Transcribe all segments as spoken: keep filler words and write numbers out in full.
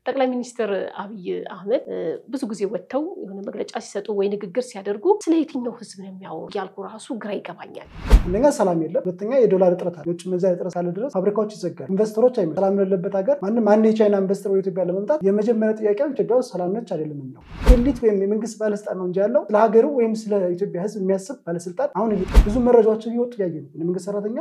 ጠቅላይ ሚኒስትር አብይ አህመድ ብዙ ጊዜ ወጥተው የሆነ መግለጫ ሲሰጡ ወይ ንግግር ሲያደርጉ ስለ የትኛው ህዝብ ነው የሚያወሩ ያልኩ ራሱ ግራ ይገባኛል። አንደኛ ሰላም የለም፣ ሁለተኛ የዶላር እጥረት አለ። የውጭ ምንዛሪ እጥረት አለ ድረስ ፋብሪካዎች ይዘጋሉ፣ ኢንቨስተሮች አይመጡም። ሰላም የሌለበት ሀገር ማንም ማን የቻይና ኢንቨስተር ወደ ኢትዮጵያ ለመምጣት የመጀመሪያ ጥያቄው ኢትዮጵያ ውስጥ ሰላም ነች አይደለም ነው። ኤሊት ወይም የመንግስት ባለስልጣን ነው እንጂ ያለው ስለ ሀገሩ ወይም ስለ ኢትዮጵያ ህዝብ የሚያስብ ባለስልጣን አሁን ብዙ መረጃዎችን ይወጡ ያየን የመንግስት ሰራተኛ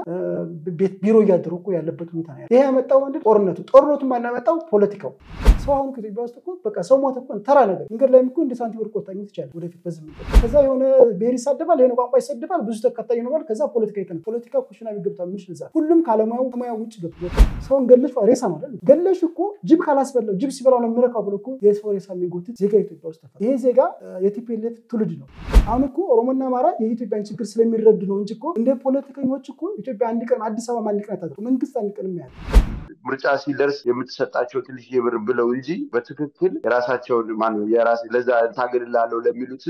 ቤት ቢሮ ያደረጉ እኮ ያለበት ሁኔታ ነው። ይሄ ያመጣው ምንድን ጦርነቱ ጦርነቱ ማን ያመጣው? ፖለቲካው። ሰው አሁን ከኢትዮጵያ ውስጥ እኮ በቃ ሰው ሞተ እኮ ተራ ነገር መንገድ ላይ እኮ እንደ ሳንቲም ወርቆ ታኝ ይችላል ወደፊት በዝም ከዛ የሆነ ብሔር ይሳደባል፣ የሆነ ቋንቋ ይሰደባል፣ ብዙ ተከታይ ይኖራል። ከዛ ፖለቲካ ይተነ ፖለቲካ ኩሽና ቢገብታ ምንሽ ነዛ ሁሉም ካለማው ከማያው ውጭ ገብቶ ሰውን ገለሽ ሬሳ ነው አይደል? ገለሽ እኮ ጅብ ካላስበላው ጅብ ሲበላው ነው የሚረካው ብሎ እኮ የሰው ሬሳ የሚጎትት ዜጋ ኢትዮጵያ ውስጥ ተፈጠረ። ይሄ ዜጋ የቲፒኤልኤፍ ትውልድ ነው። አሁን እኮ ኦሮሞና አማራ የኢትዮጵያን ችግር ስለሚረዱ ነው እንጂ እኮ እንደ ፖለቲከኞች እኮ ኢትዮጵያ አንድ ቀን አዲስ አበባ አንድ ቀን አታደርጉ መንግስት አንድ ቀን የሚያል ምርጫ ሲደርስ የምትሰጣቸው ትንሽ የብር ብለው እንጂ በትክክል የራሳቸውን ማን ነው የራስ ለዛ ታገድላለሁ ለሚሉት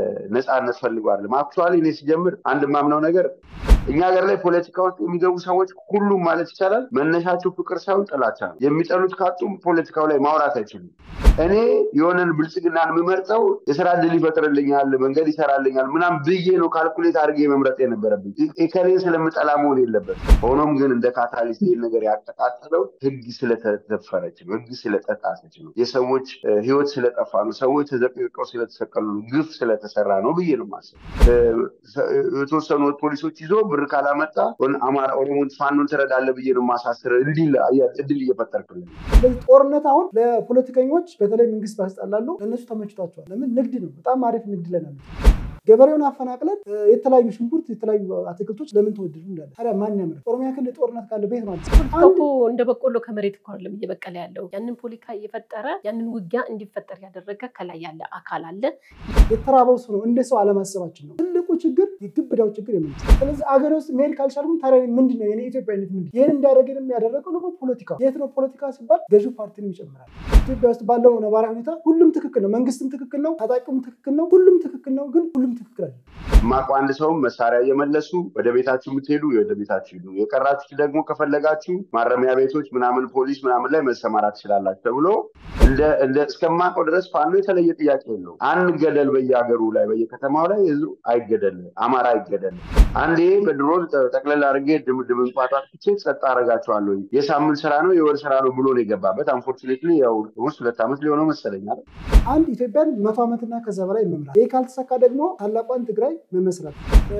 ነፃነት ፈልጓል። አክቹአሊ እኔ ሲጀምር አንድ ማምነው ነገር እኛ ሀገር ላይ ፖለቲካ ውስጥ የሚገቡ ሰዎች ሁሉም ማለት ይቻላል መነሻቸው ፍቅር ሳይሆን ጥላቻ ነው። የሚጠሉት ካጡም ፖለቲካው ላይ ማውራት አይችሉም። እኔ የሆነን ብልጽግናን የምመርጠው የስራ ዕድል ይፈጥርልኛል፣ መንገድ ይሰራልኛል ምናምን ብዬ ነው ካልኩሌት አድርጌ መምረጥ የነበረብኝ። ኢኮኖሚ ስለምጠላ መሆን የለበትም። ሆኖም ግን እንደ ካታሊስት ይሄን ነገር ያቀጣጠለው ህግ ስለተደፈረች ነው፣ ህግ ስለተጣሰች ነው፣ የሰዎች ህይወት ስለጠፋ ነው፣ ሰዎች ተዘቅዝቀው ስለተሰቀሉ ነው፣ ግፍ ስለተሰራ ነው ብዬ ነው የማስበው። የተወሰኑ ፖሊሶች ይዞ ብር ካላመጣ አማራ ኦሮሞን ፋኖን ትረዳለህ ብዬ ነው የማሳስር እንዲል እድል እየፈጠርክልኝ። ስለዚህ ጦርነት አሁን ለፖለቲከኞች በተለይ መንግስት ባስጣላሉ ለነሱ ተመችቷቸዋል። ለምን ንግድ ነው፣ በጣም አሪፍ ንግድ ላይ ነው። ገበሬውን አፈናቅለን የተለያዩ ሽንኩርት የተለያዩ አትክልቶች ለምን ተወደዱ እንዳለ ታዲያ ማን ያመረተ? ኦሮሚያ ክልል ጦርነት ካለ ቤት ማለት ነው እንደ በቆሎ ከመሬት እኮ አይደለም እየበቀለ ያለው። ያንን ፖለቲካ እየፈጠረ ያንን ውጊያ እንዲፈጠር ያደረገ ከላይ ያለ አካል አለ። የተራበው ሰው ነው እንደ ሰው አለማሰባችን ነው ትልቁ ችግር፣ የግብዳው ችግር የመንግስት። ስለዚህ አገር ውስጥ ሜል ካልቻልኩም ታዲያ ምንድነው የኔ ኢትዮጵያዊነት ምንድነው? ይሄን እንዲያደርገን የሚያደርገው ነው ፖለቲካ። የት ነው ፖለቲካ ሲባል ገዢው ፓርቲን ይጨምራል። ኢትዮጵያ ውስጥ ባለው ነባራዊ ሁኔታ ሁሉም ትክክል ነው፣ መንግስትም ትክክል ነው፣ ታጣቂውም ትክክል ነው፣ ሁሉም ትክክል ነው። ግን ሁሉም ትክክል አይደለም። ማቆ አንድ ሰው መሳሪያ እየመለሱ ወደ ቤታችሁ የምትሄዱ ወደ ቤታችሁ ሂዱ፣ የቀራችሁ ደግሞ ከፈለጋችሁ ማረሚያ ቤቶች ምናምን ፖሊስ ምናምን ላይ መሰማራት ትችላላችሁ ተብሎ እንደ እንደ እስከማቆ ድረስ ፋኖ የተለየ ጥያቄ የለው። አንገደል በየሀገሩ ላይ በየከተማው ላይ ህዝብ አይገደል፣ አማራ አይገደል። አንዴ በድሮን ጠቅለል አድርጌ ድምድም እንኳን ትቼ ጸጥ አደርጋቸዋለሁ። የሳምንት ስራ ነው የወር ስራ ነው ብሎ ነው የገባበት። አንፎርቹኔትሊ ያው ውስጥ ሁለት ዓመት ሊሆነው መሰለኛል። አንድ ኢትዮጵያን መቶ ዓመትና ከዛ በላይ መምራት። ይሄ ካልተሳካ ደግሞ ታላቋን ትግራይ መመስረት።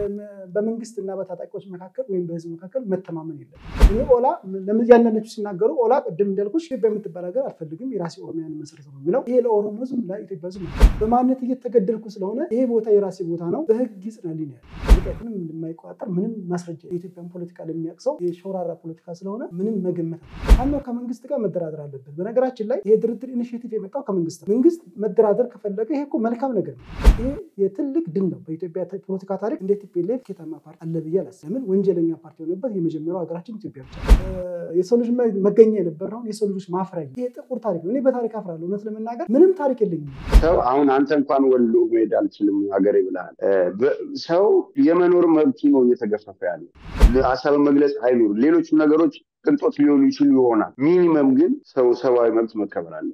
በመንግስትና በታጣቂዎች መካከል ወይም በህዝብ መካከል መተማመን የለም። እኔ ኦላ ለምያነነቹ ሲናገሩ ኦላ ቅድም እንዳልኩሽ በምትባል ሀገር አልፈልግም የራሴ ኦሮሚያን መሰረት ነው የሚለው። ይሄ ለኦሮሞ ህዝብ ለኢትዮጵያ ህዝብ በማንነት እየተገደልኩ ስለሆነ ይሄ ቦታ የራሴ ቦታ ነው በህግ ይጽናልኝ ነው። ምንም እንደማይቋጠር ምንም ማስረጃ የኢትዮጵያን ፖለቲካ ለሚያቅሰው የሾራራ ፖለቲካ ስለሆነ ምንም መገመት አለ። ከመንግስት ጋር መደራደር አለበት። በነገራችን ላይ ይሄ ድርድር ኢኒሺዬቲቭ የመጣው ከመንግስት መንግስት መደራደር ከፈለገ ይሄ እኮ መልካም ነገር ነው። ይሄ የትልቅ ድል ነው በኢትዮጵያ ፖለቲካ ታሪክ። እንደ ቲፒኤልኤፍ ከተማ ፓርቲ አለ ብዬ አላስብም። ለምን ወንጀለኛ ፓርቲ የሆነበት የመጀመሪያው ሀገራችን ኢትዮጵያ ብቻ የሰው ልጅ መገኛ የነበረው የሰው ልጆች ማፍሪያ ይሄ ጥቁር ታሪክ ነው። እኔ በታሪክ አፍራለሁ። እውነት ለመናገር ምንም ታሪክ የለኝም። ሰው አሁን አንተ እንኳን ወሎ መሄድ አልችልም ሀገሬ ብለሃል። ሰው የመኖር መብቱ ነው እየተገፈፈ ያለው። ሀሳብን መግለጽ አይኖር፣ ሌሎች ነገሮች ቅንጦት ሊሆኑ ይችሉ ይሆናል። ሚኒመም ግን ሰው ሰብአዊ መብት መከበር አለ።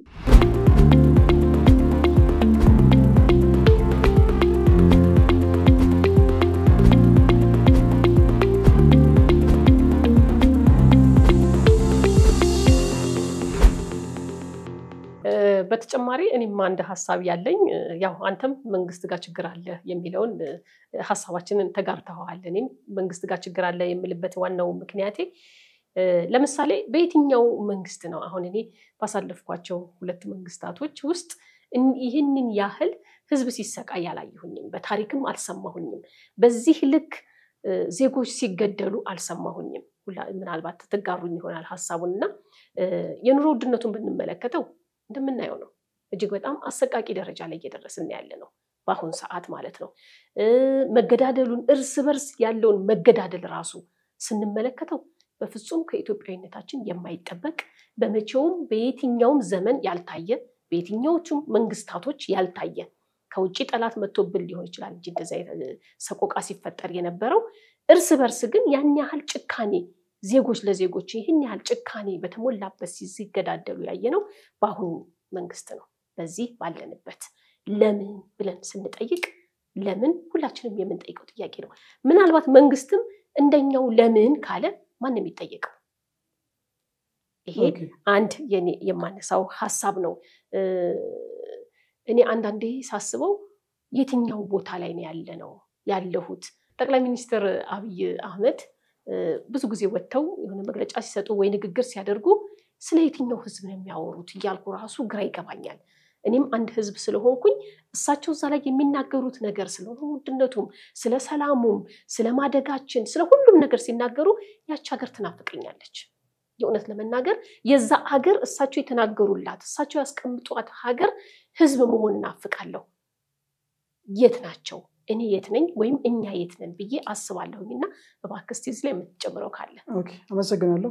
በተጨማሪ እኔም አንድ ሐሳብ ያለኝ ያው አንተም መንግስት ጋር ችግር አለ የሚለውን ሐሳባችንን ተጋርተዋል። እኔም መንግስት ጋር ችግር አለ የሚልበት ዋናው ምክንያቴ ለምሳሌ በየትኛው መንግስት ነው አሁን እኔ ባሳለፍኳቸው ሁለት መንግስታቶች ውስጥ ይህንን ያህል ህዝብ ሲሰቃይ ያላየሁኝም፣ በታሪክም አልሰማሁኝም። በዚህ ልክ ዜጎች ሲገደሉ አልሰማሁኝም። ምናልባት ተጋሩኝ ይሆናል ሐሳቡንና የኑሮ ውድነቱን ብንመለከተው እንደምናየው ነው። እጅግ በጣም አሰቃቂ ደረጃ ላይ እየደረስን ያለ ነው በአሁን ሰዓት ማለት ነው። መገዳደሉን እርስ በርስ ያለውን መገዳደል ራሱ ስንመለከተው በፍጹም ከኢትዮጵያዊነታችን የማይጠበቅ በመቼውም በየትኛውም ዘመን ያልታየ በየትኛዎቹም መንግስታቶች ያልታየ ከውጪ ጠላት መጥቶብን ሊሆን ይችላል እንጂ እንደዛ ሰቆቃ ሲፈጠር የነበረው እርስ በርስ ግን ያን ያህል ጭካኔ ዜጎች ለዜጎች ይህን ያህል ጭካኔ በተሞላበት ሲገዳደሉ ያየነው በአሁኑ መንግስት ነው። በዚህ ባለንበት ለምን ብለን ስንጠይቅ ለምን ሁላችንም የምንጠይቀው ጥያቄ ነው። ምናልባት መንግስትም እንደኛው ለምን ካለ ማንም ይጠየቀው። ይሄ አንድ የኔ የማነሳው ሐሳብ ነው። እኔ አንዳንዴ ሳስበው የትኛው ቦታ ላይ ነው ያለነው ያለሁት? ጠቅላይ ሚኒስትር አብይ አህመድ ብዙ ጊዜ ወጥተው የሆነ መግለጫ ሲሰጡ ወይ ንግግር ሲያደርጉ ስለ የትኛው ህዝብ ነው የሚያወሩት እያልኩ ራሱ ግራ ይገባኛል። እኔም አንድ ህዝብ ስለሆንኩኝ እሳቸው እዛ ላይ የሚናገሩት ነገር ስለሆነ ውድነቱም ስለ ሰላሙም ስለ ማደጋችን ስለ ሁሉም ነገር ሲናገሩ ያቺ ሀገር ትናፍቀኛለች። የእውነት ለመናገር የዛ ሀገር እሳቸው የተናገሩላት እሳቸው ያስቀምጧት ሀገር ህዝብ መሆን እናፍቃለሁ። የት ናቸው? እኔ የት ነኝ ወይም እኛ የት ነን ብዬ አስባለሁኝና እባክህ እስቲ እዚህ ላይ የምትጨምረው ካለ። ኦኬ አመሰግናለሁ።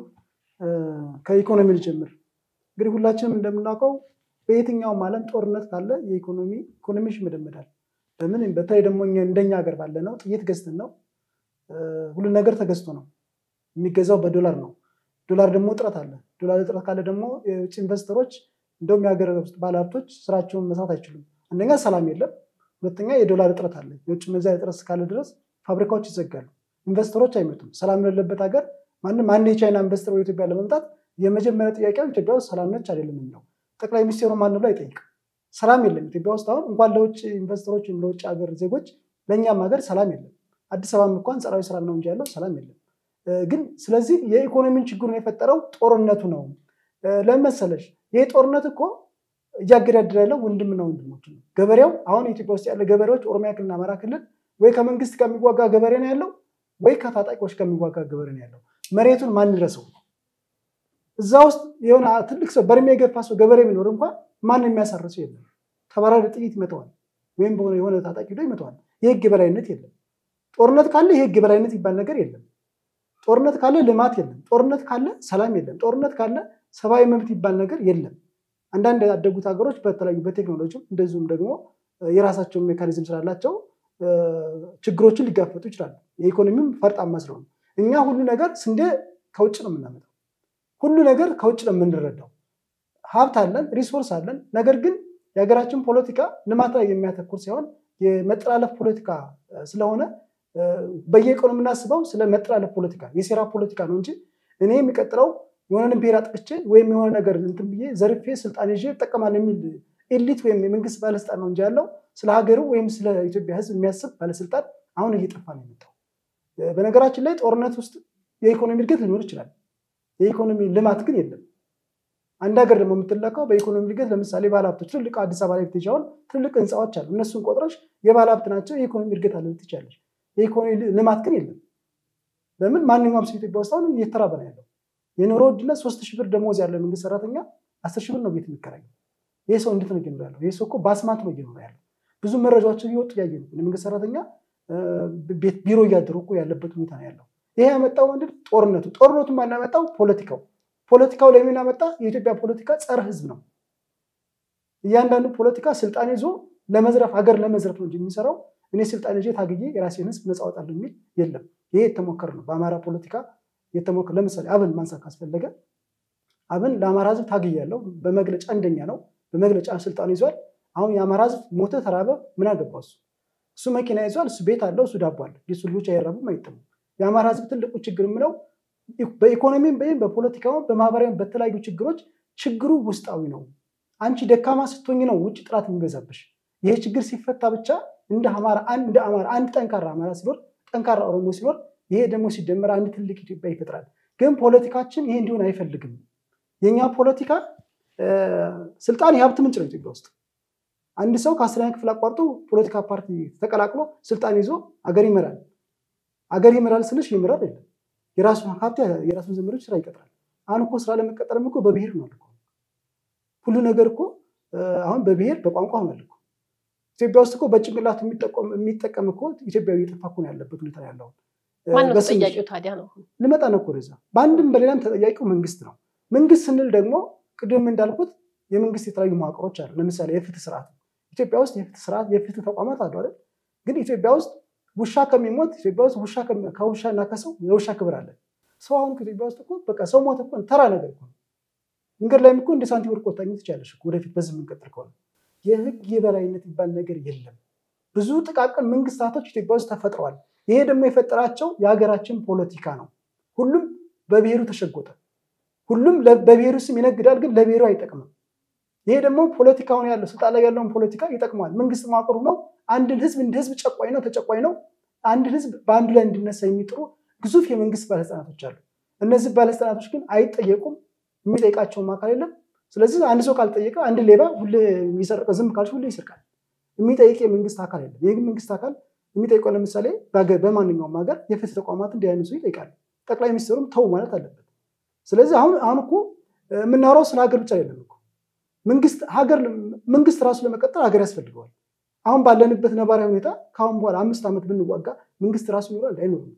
ከኢኮኖሚ ልጀምር። እንግዲህ ሁላችንም እንደምናውቀው በየትኛውም ዓለም ጦርነት ካለ የኢኮኖሚ ኢኮኖሚሽ ይመደመዳል። ለምን? በተለይ ደግሞ እንደኛ ሀገር ባለ ነው ጥይት ገዝተን ነው ሁሉ ነገር ተገዝቶ ነው የሚገዛው በዶላር ነው። ዶላር ደግሞ እጥረት አለ። ዶላር እጥረት ካለ ደግሞ የውጭ ኢንቨስተሮች እንደውም የሀገር ውስጥ ባለሀብቶች ስራቸውን መስራት አይችሉም። አንደኛ ሰላም የለም፣ ሁለተኛ የዶላር እጥረት አለ። የውጭ ምንዛሪ እጥረት ካለ ድረስ ፋብሪካዎች ይዘጋሉ፣ ኢንቨስተሮች አይመጡም። ሰላም የሌለበት ሀገር ማንም ማን የቻይና ኢንቨስተር ወደ ኢትዮጵያ ለመምጣት የመጀመሪያ ጥያቄው ኢትዮጵያ ውስጥ ሰላም ነች አይደለም ነው። ጠቅላይ ሚኒስትሩ ማንም ላይ ጠይቅ ሰላም የለም ኢትዮጵያ ውስጥ። አሁን እንኳን ለውጭ ኢንቨስተሮች ለውጭ ሀገር ዜጎች ለኛም ሀገር ሰላም የለም። አዲስ አበባ እንኳን ጸራዊ ሰላም ነው እንጂ ያለው ሰላም የለም። ግን ስለዚህ የኢኮኖሚን ችግሩን የፈጠረው ጦርነቱ ነው። ለመሰለሽ ይሄ ጦርነት እኮ እያገዳደረ ያለው ወንድምና ወንድሞች ነው። ገበሬው አሁን ኢትዮጵያ ውስጥ ያለ ገበሬዎች ኦሮሚያ ክልልና አማራ ክልል ወይ ከመንግስት ጋር የሚዋጋ ገበሬ ነው ያለው ወይ ከታጣቂዎች ጋር የሚዋጋ ገበሬ ነው ያለው። መሬቱን ማን ይረሰው? እዛ ውስጥ የሆነ ትልቅ ሰው በርሜ የገፋ ሰው ገበሬ ቢኖር እንኳን ማን የሚያሳርሰው የለም። ተባራሪ ጥይት ይመታዋል ወይም በሆነ የሆነ ታጣቂ ዶ ይመታዋል። የህግ የበላይነት የለም። ጦርነት ካለ የህግ የበላይነት ይባል ነገር የለም። ጦርነት ካለ ልማት የለም። ጦርነት ካለ ሰላም የለም። ጦርነት ካለ ሰብአዊ መብት ይባል ነገር የለም። አንዳንድ ያደጉት ሀገሮች በተለያዩ በቴክኖሎጂ እንደዚሁም ደግሞ የራሳቸው ሜካኒዝም ስላላቸው ችግሮችን ሊጋፈጡ ይችላሉ። የኢኮኖሚም ፈርጣማ ስለሆነ እኛ ሁሉ ነገር ስንዴ ከውጭ ነው የምናመጣው። ሁሉ ነገር ከውጭ ነው የምንረዳው። ሀብት አለን፣ ሪሶርስ አለን። ነገር ግን የሀገራችን ፖለቲካ ልማት ላይ የሚያተኩር ሳይሆን የመጠላለፍ ፖለቲካ ስለሆነ በየቀኑ የምናስበው ስለ መጠላለፍ ፖለቲካ የሴራ ፖለቲካ ነው እንጂ እኔ የሚቀጥለው የሆነን ብሔር አጥፍቼ ወይም የሆነ ነገር እንትን ብዬ ዘርፌ ስልጣን ይዤ እጠቀማለሁ የሚል ኤሊት ወይም የመንግስት ባለስልጣን ነው እንጂ ያለው ስለ ሀገሩ ወይም ስለ ኢትዮጵያ ህዝብ የሚያስብ ባለስልጣን አሁን እየጠፋ ነው የመጣው። በነገራችን ላይ ጦርነት ውስጥ የኢኮኖሚ እድገት ሊኖር ይችላል፣ የኢኮኖሚ ልማት ግን የለም። አንድ ሀገር ደግሞ የምትለካው በኢኮኖሚ እድገት ለምሳሌ ባለሀብቶች ትልቅ አዲስ አበባ ላይ ብትይዣውን ትልቅ ህንፃዎች አሉ። እነሱን ቆጥረሽ የባለሀብት ናቸው የኢኮኖሚ እድገት አለ ትችላለሽ። የኢኮኖሚ ልማት ግን የለም። ለምን? ማንኛውም ሰው ኢትዮጵያ ውስጥ አሁን እየተራበ ነው ያለው። የኑሮ ውድነት ሶስት ሺህ ብር ደሞዝ ያለው መንግስት ሰራተኛ አስር ሺህ ብር ነው ቤት የሚከራየው። ይሄ ሰው እንዴት ነው እየኖረ ያለው? ይሄ ሰው እኮ በአስማት ነው እየኖረ ያለው። ብዙ መረጃዎችን እየወጡ ያየ ነው። የመንግስት ሰራተኛ ቤት ቢሮ እያደሩ እኮ ያለበት ሁኔታ ነው ያለው። ይሄ ያመጣው ምንድን? ጦርነቱ። ጦርነቱ ማን ያመጣው? ፖለቲካው። ፖለቲካው ለምን ያመጣ? የኢትዮጵያ ፖለቲካ ጸረ ህዝብ ነው። እያንዳንዱ ፖለቲካ ስልጣን ይዞ ለመዝረፍ ሀገር ለመዝረፍ ነው እንጂ የሚሰራው እኔ ስልጣን ይዤ ታግዬ የራሴን ህዝብ ነፃ አወጣለሁ የሚል የለም። ይሄ የተሞከረ ነው በአማራ ፖለቲካ የተሞከረ። ለምሳሌ አብን ማንሳት ካስፈለገ አብን ለአማራ ህዝብ ታግያለሁ በመግለጫ አንደኛ ነው። በመግለጫ ስልጣን ይዟል። አሁን የአማራ ህዝብ ሞተ ተራበ ምን አገባው? እሱ እሱ መኪና ይዟል፣ እሱ ቤት አለው፣ እሱ ዳቦ አለ። የሱ ልጆች አይራቡም አይጠሙም። የአማራ ህዝብ ትልቁ ችግር ምለው በኢኮኖሚም በይም በፖለቲካውም በማህበራዊም በተለያዩ ችግሮች ችግሩ ውስጣዊ ነው። አንቺ ደካማ ስትሆኝ ነው ውጭ ጥራት የሚበዛብሽ። ይሄ ችግር ሲፈታ ብቻ እንደ አማራ አንድ አማራ አንድ ጠንካራ አማራ ሲኖር ጠንካራ ኦሮሞ ሲኖር ይሄ ደግሞ ሲደመር አንድ ትልቅ ኢትዮጵያ ይፈጥራል። ግን ፖለቲካችን ይሄ እንዲሆን አይፈልግም። የኛ ፖለቲካ ስልጣን የሀብት ምንጭ ነው ኢትዮጵያ ውስጥ። አንድ ሰው ከአስረኛ ክፍል አቋርጦ ፖለቲካ ፓርቲ ተቀላቅሎ ስልጣን ይዞ አገር ይመራል። አገር ይመራል ስልሽ ይመራል አይደለም። የራሱን ሀብት የራሱን ዘመዶች ስራ ይቀጥራል። አሁን እኮ ስራ ለመቀጠርም እኮ በብሔር ነው እኮ ሁሉ ነገር እኮ አሁን በብሔር በቋንቋ ነው እኮ። ኢትዮጵያ ውስጥ እኮ በጭንቅላት የሚጠቀም የሚጠቀም እኮ ኢትዮጵያዊ እየጠፋ እኮ ነው ያለበት ሁኔታ ያለው። ማን ነው ተጠያቂው ታዲያ ነው? ልመጣ ነው እኮ ወደዛ። በአንድም በሌላም ተጠያቂው መንግስት ነው። መንግስት ስንል ደግሞ ቅድም እንዳልኩት የመንግስት የተለያዩ መዋቅሮች አሉ። ለምሳሌ የፍትህ ስርዓት ኢትዮጵያ ውስጥ የፍትህ ስርዓት የፍትህ ተቋማት አሉ አይደል? ግን ኢትዮጵያ ውስጥ ውሻ ከሚሞት ኢትዮጵያ ውስጥ ውሻ ከውሻና ከሰው የውሻ ክብር አለ። ሰው አሁን ከኢትዮጵያ ውስጥ እኮ በቃ ሰው ሞተ እኮ ተራ ነገር እኮ መንገድ ላይም እኮ እንደ ሳንቲም ወርቆ ታኝት ይቻላልሽ ወደፊት በዚህ መንቀጥል ከሆነ የህግ የበላይነት ይባል ነገር የለም ብዙ ጥቃቅን መንግስታቶች ኢትዮጵያ ውስጥ ተፈጥረዋል ይሄ ደግሞ የፈጠራቸው የሀገራችን ፖለቲካ ነው ሁሉም በብሔሩ ተሸጎጠ ሁሉም በብሔሩ ስም ይነግዳል ግን ለብሔሩ አይጠቅምም ይሄ ደግሞ ፖለቲካውን ያለው ስልጣን ላይ ያለውን ፖለቲካ ይጠቅማል መንግስት ማቀሩ ነው አንድን ህዝብ እንደ ህዝብ ጨቋይ ነው ተጨቋይ ነው አንድ ህዝብ በአንድ ላይ እንዲነሳ የሚጥሩ ግዙፍ የመንግስት ባለስልጣናቶች አሉ እነዚህ ባለስልጣናቶች ግን አይጠየቁም የሚጠይቃቸው ማካል የለም ስለዚህ አንድ ሰው ካልጠየቀ አንድ ሌባ ሁሌ የሚሰርቀ ዝም ካልሽ ሁሌ ይሰርቃል የሚጠይቅ የመንግስት አካል የለም ይሄ መንግስት አካል የሚጠይቀው ለምሳሌ በማንኛውም ሀገር የፍትህ ተቋማት እንዲያነሱ ይጠይቃል ጠቅላይ ሚኒስትሩም ተው ማለት አለበት ስለዚህ አሁን አሁን እኮ የምናወራው ስለ ሀገር ብቻ አይደለም እኮ መንግስት ሀገር መንግስት ራሱ ለመቀጠል ሀገር ያስፈልገዋል አሁን ባለንበት ነባራዊ ሁኔታ ካሁን በኋላ አምስት ዓመት ብንዋጋ መንግስት ራሱ ይኖራል አይኖርም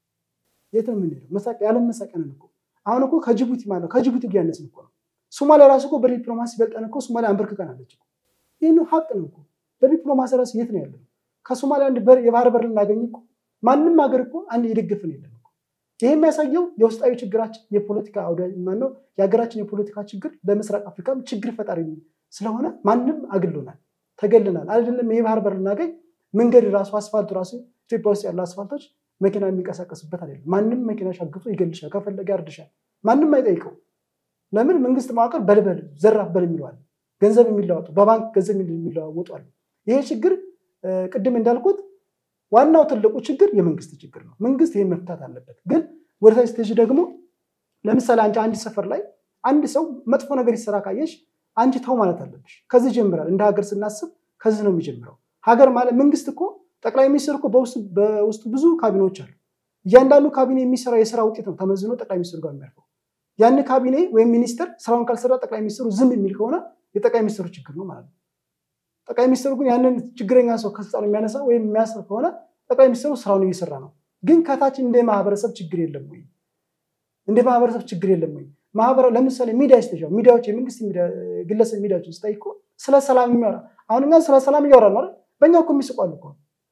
የት ነው የምንሄደው መሳቅ ያለ መሳቀን እኮ አሁን እኮ ከጅቡቲ ማለት ከጅቡቲ ጊያነስን እኮ ሶማሊያ ራሱ እኮ በዲፕሎማሲ በልጠን እኮ ሶማሊያ አንበርክከናለች እኮ ይሄን ሀቅ ነው እኮ በዲፕሎማሲ ራሱ የት ነው ያለው ከሶማሊያ አንድ በር የባህር በር ልናገኝ እኮ ማንንም ሀገር እኮ አንድ ይደግፍን የለም እኮ ይሄ የሚያሳየው የውስጣዊ ችግራችን የፖለቲካ አውዳይ ማነው የሀገራችን የፖለቲካ ችግር ለምስራቅ አፍሪካም ችግር ፈጣሪ ስለሆነ ማንንም አግሎናል ተገልናል አይደለም የባህር በር ልናገኝ መንገድ ራሱ አስፋልቱ ራሱ ኢትዮጵያ ውስጥ ያለው አስፋልቶች መኪና የሚንቀሳቀስበት አይደለም ማንንም መኪና ሻግቶ ይገልሻል ከፈለገ ያርድሻል ማንንም አይጠይቀው ለምን መንግስት ማቀር በልበል ዘራፍ በል የሚለዋል ገንዘብ የሚለዋጡ በባንክ ገንዘብ የሚለዋወጡ አሉ ይሄ ችግር ቅድም እንዳልኩት ዋናው ትልቁ ችግር የመንግስት ችግር ነው መንግስት ይሄን መፍታት አለበት ግን ወደታች ስቴጅ ደግሞ ለምሳሌ አንቺ አንድ ሰፈር ላይ አንድ ሰው መጥፎ ነገር ይሰራ ካየሽ አንቺ ተው ማለት አለብሽ ከዚህ ጀምራል እንደ ሀገር ስናስብ ከዚህ ነው የሚጀምረው ሀገር ማለት መንግስት እኮ ጠቅላይ ሚኒስትር እኮ በውስጥ በውስጥ ብዙ ካቢኔዎች አሉ እያንዳንዱ ካቢኔ የሚሰራ የሥራ ውጤት ነው ተመዝኖ ጠቅላይ ሚኒስትሩ ጋር የሚያርፈው ያን ካቢኔ ወይም ሚኒስተር ስራውን ካልሰራ ጠቅላይ ሚኒስትሩ ዝም የሚል ከሆነ የጠቅላይ ሚኒስትሩ ችግር ነው ማለት ነው ጠቅላይ ሚኒስትሩ ግን ያንን ችግረኛ ሰው ከስልጣኑ የሚያነሳ ወይም የሚያስር ከሆነ ጠቅላይ ሚኒስትሩ ስራውን እየሰራ ነው ግን ከታች እንደ ማህበረሰብ ችግር የለም ወይ እንደ ማህበረሰብ ችግር የለም ወይ ማህበረ ለምሳሌ ሚዲያ ይስተጃው ሚዲያዎች የመንግስት ሚዲያ ግለሰብ ሚዲያዎች ስታይኮ ስለ ሰላም የሚያወራ አሁን እኛ ስለ ሰላም እያወራን አይደል በእኛ እኮ የሚስቋሉ እኮ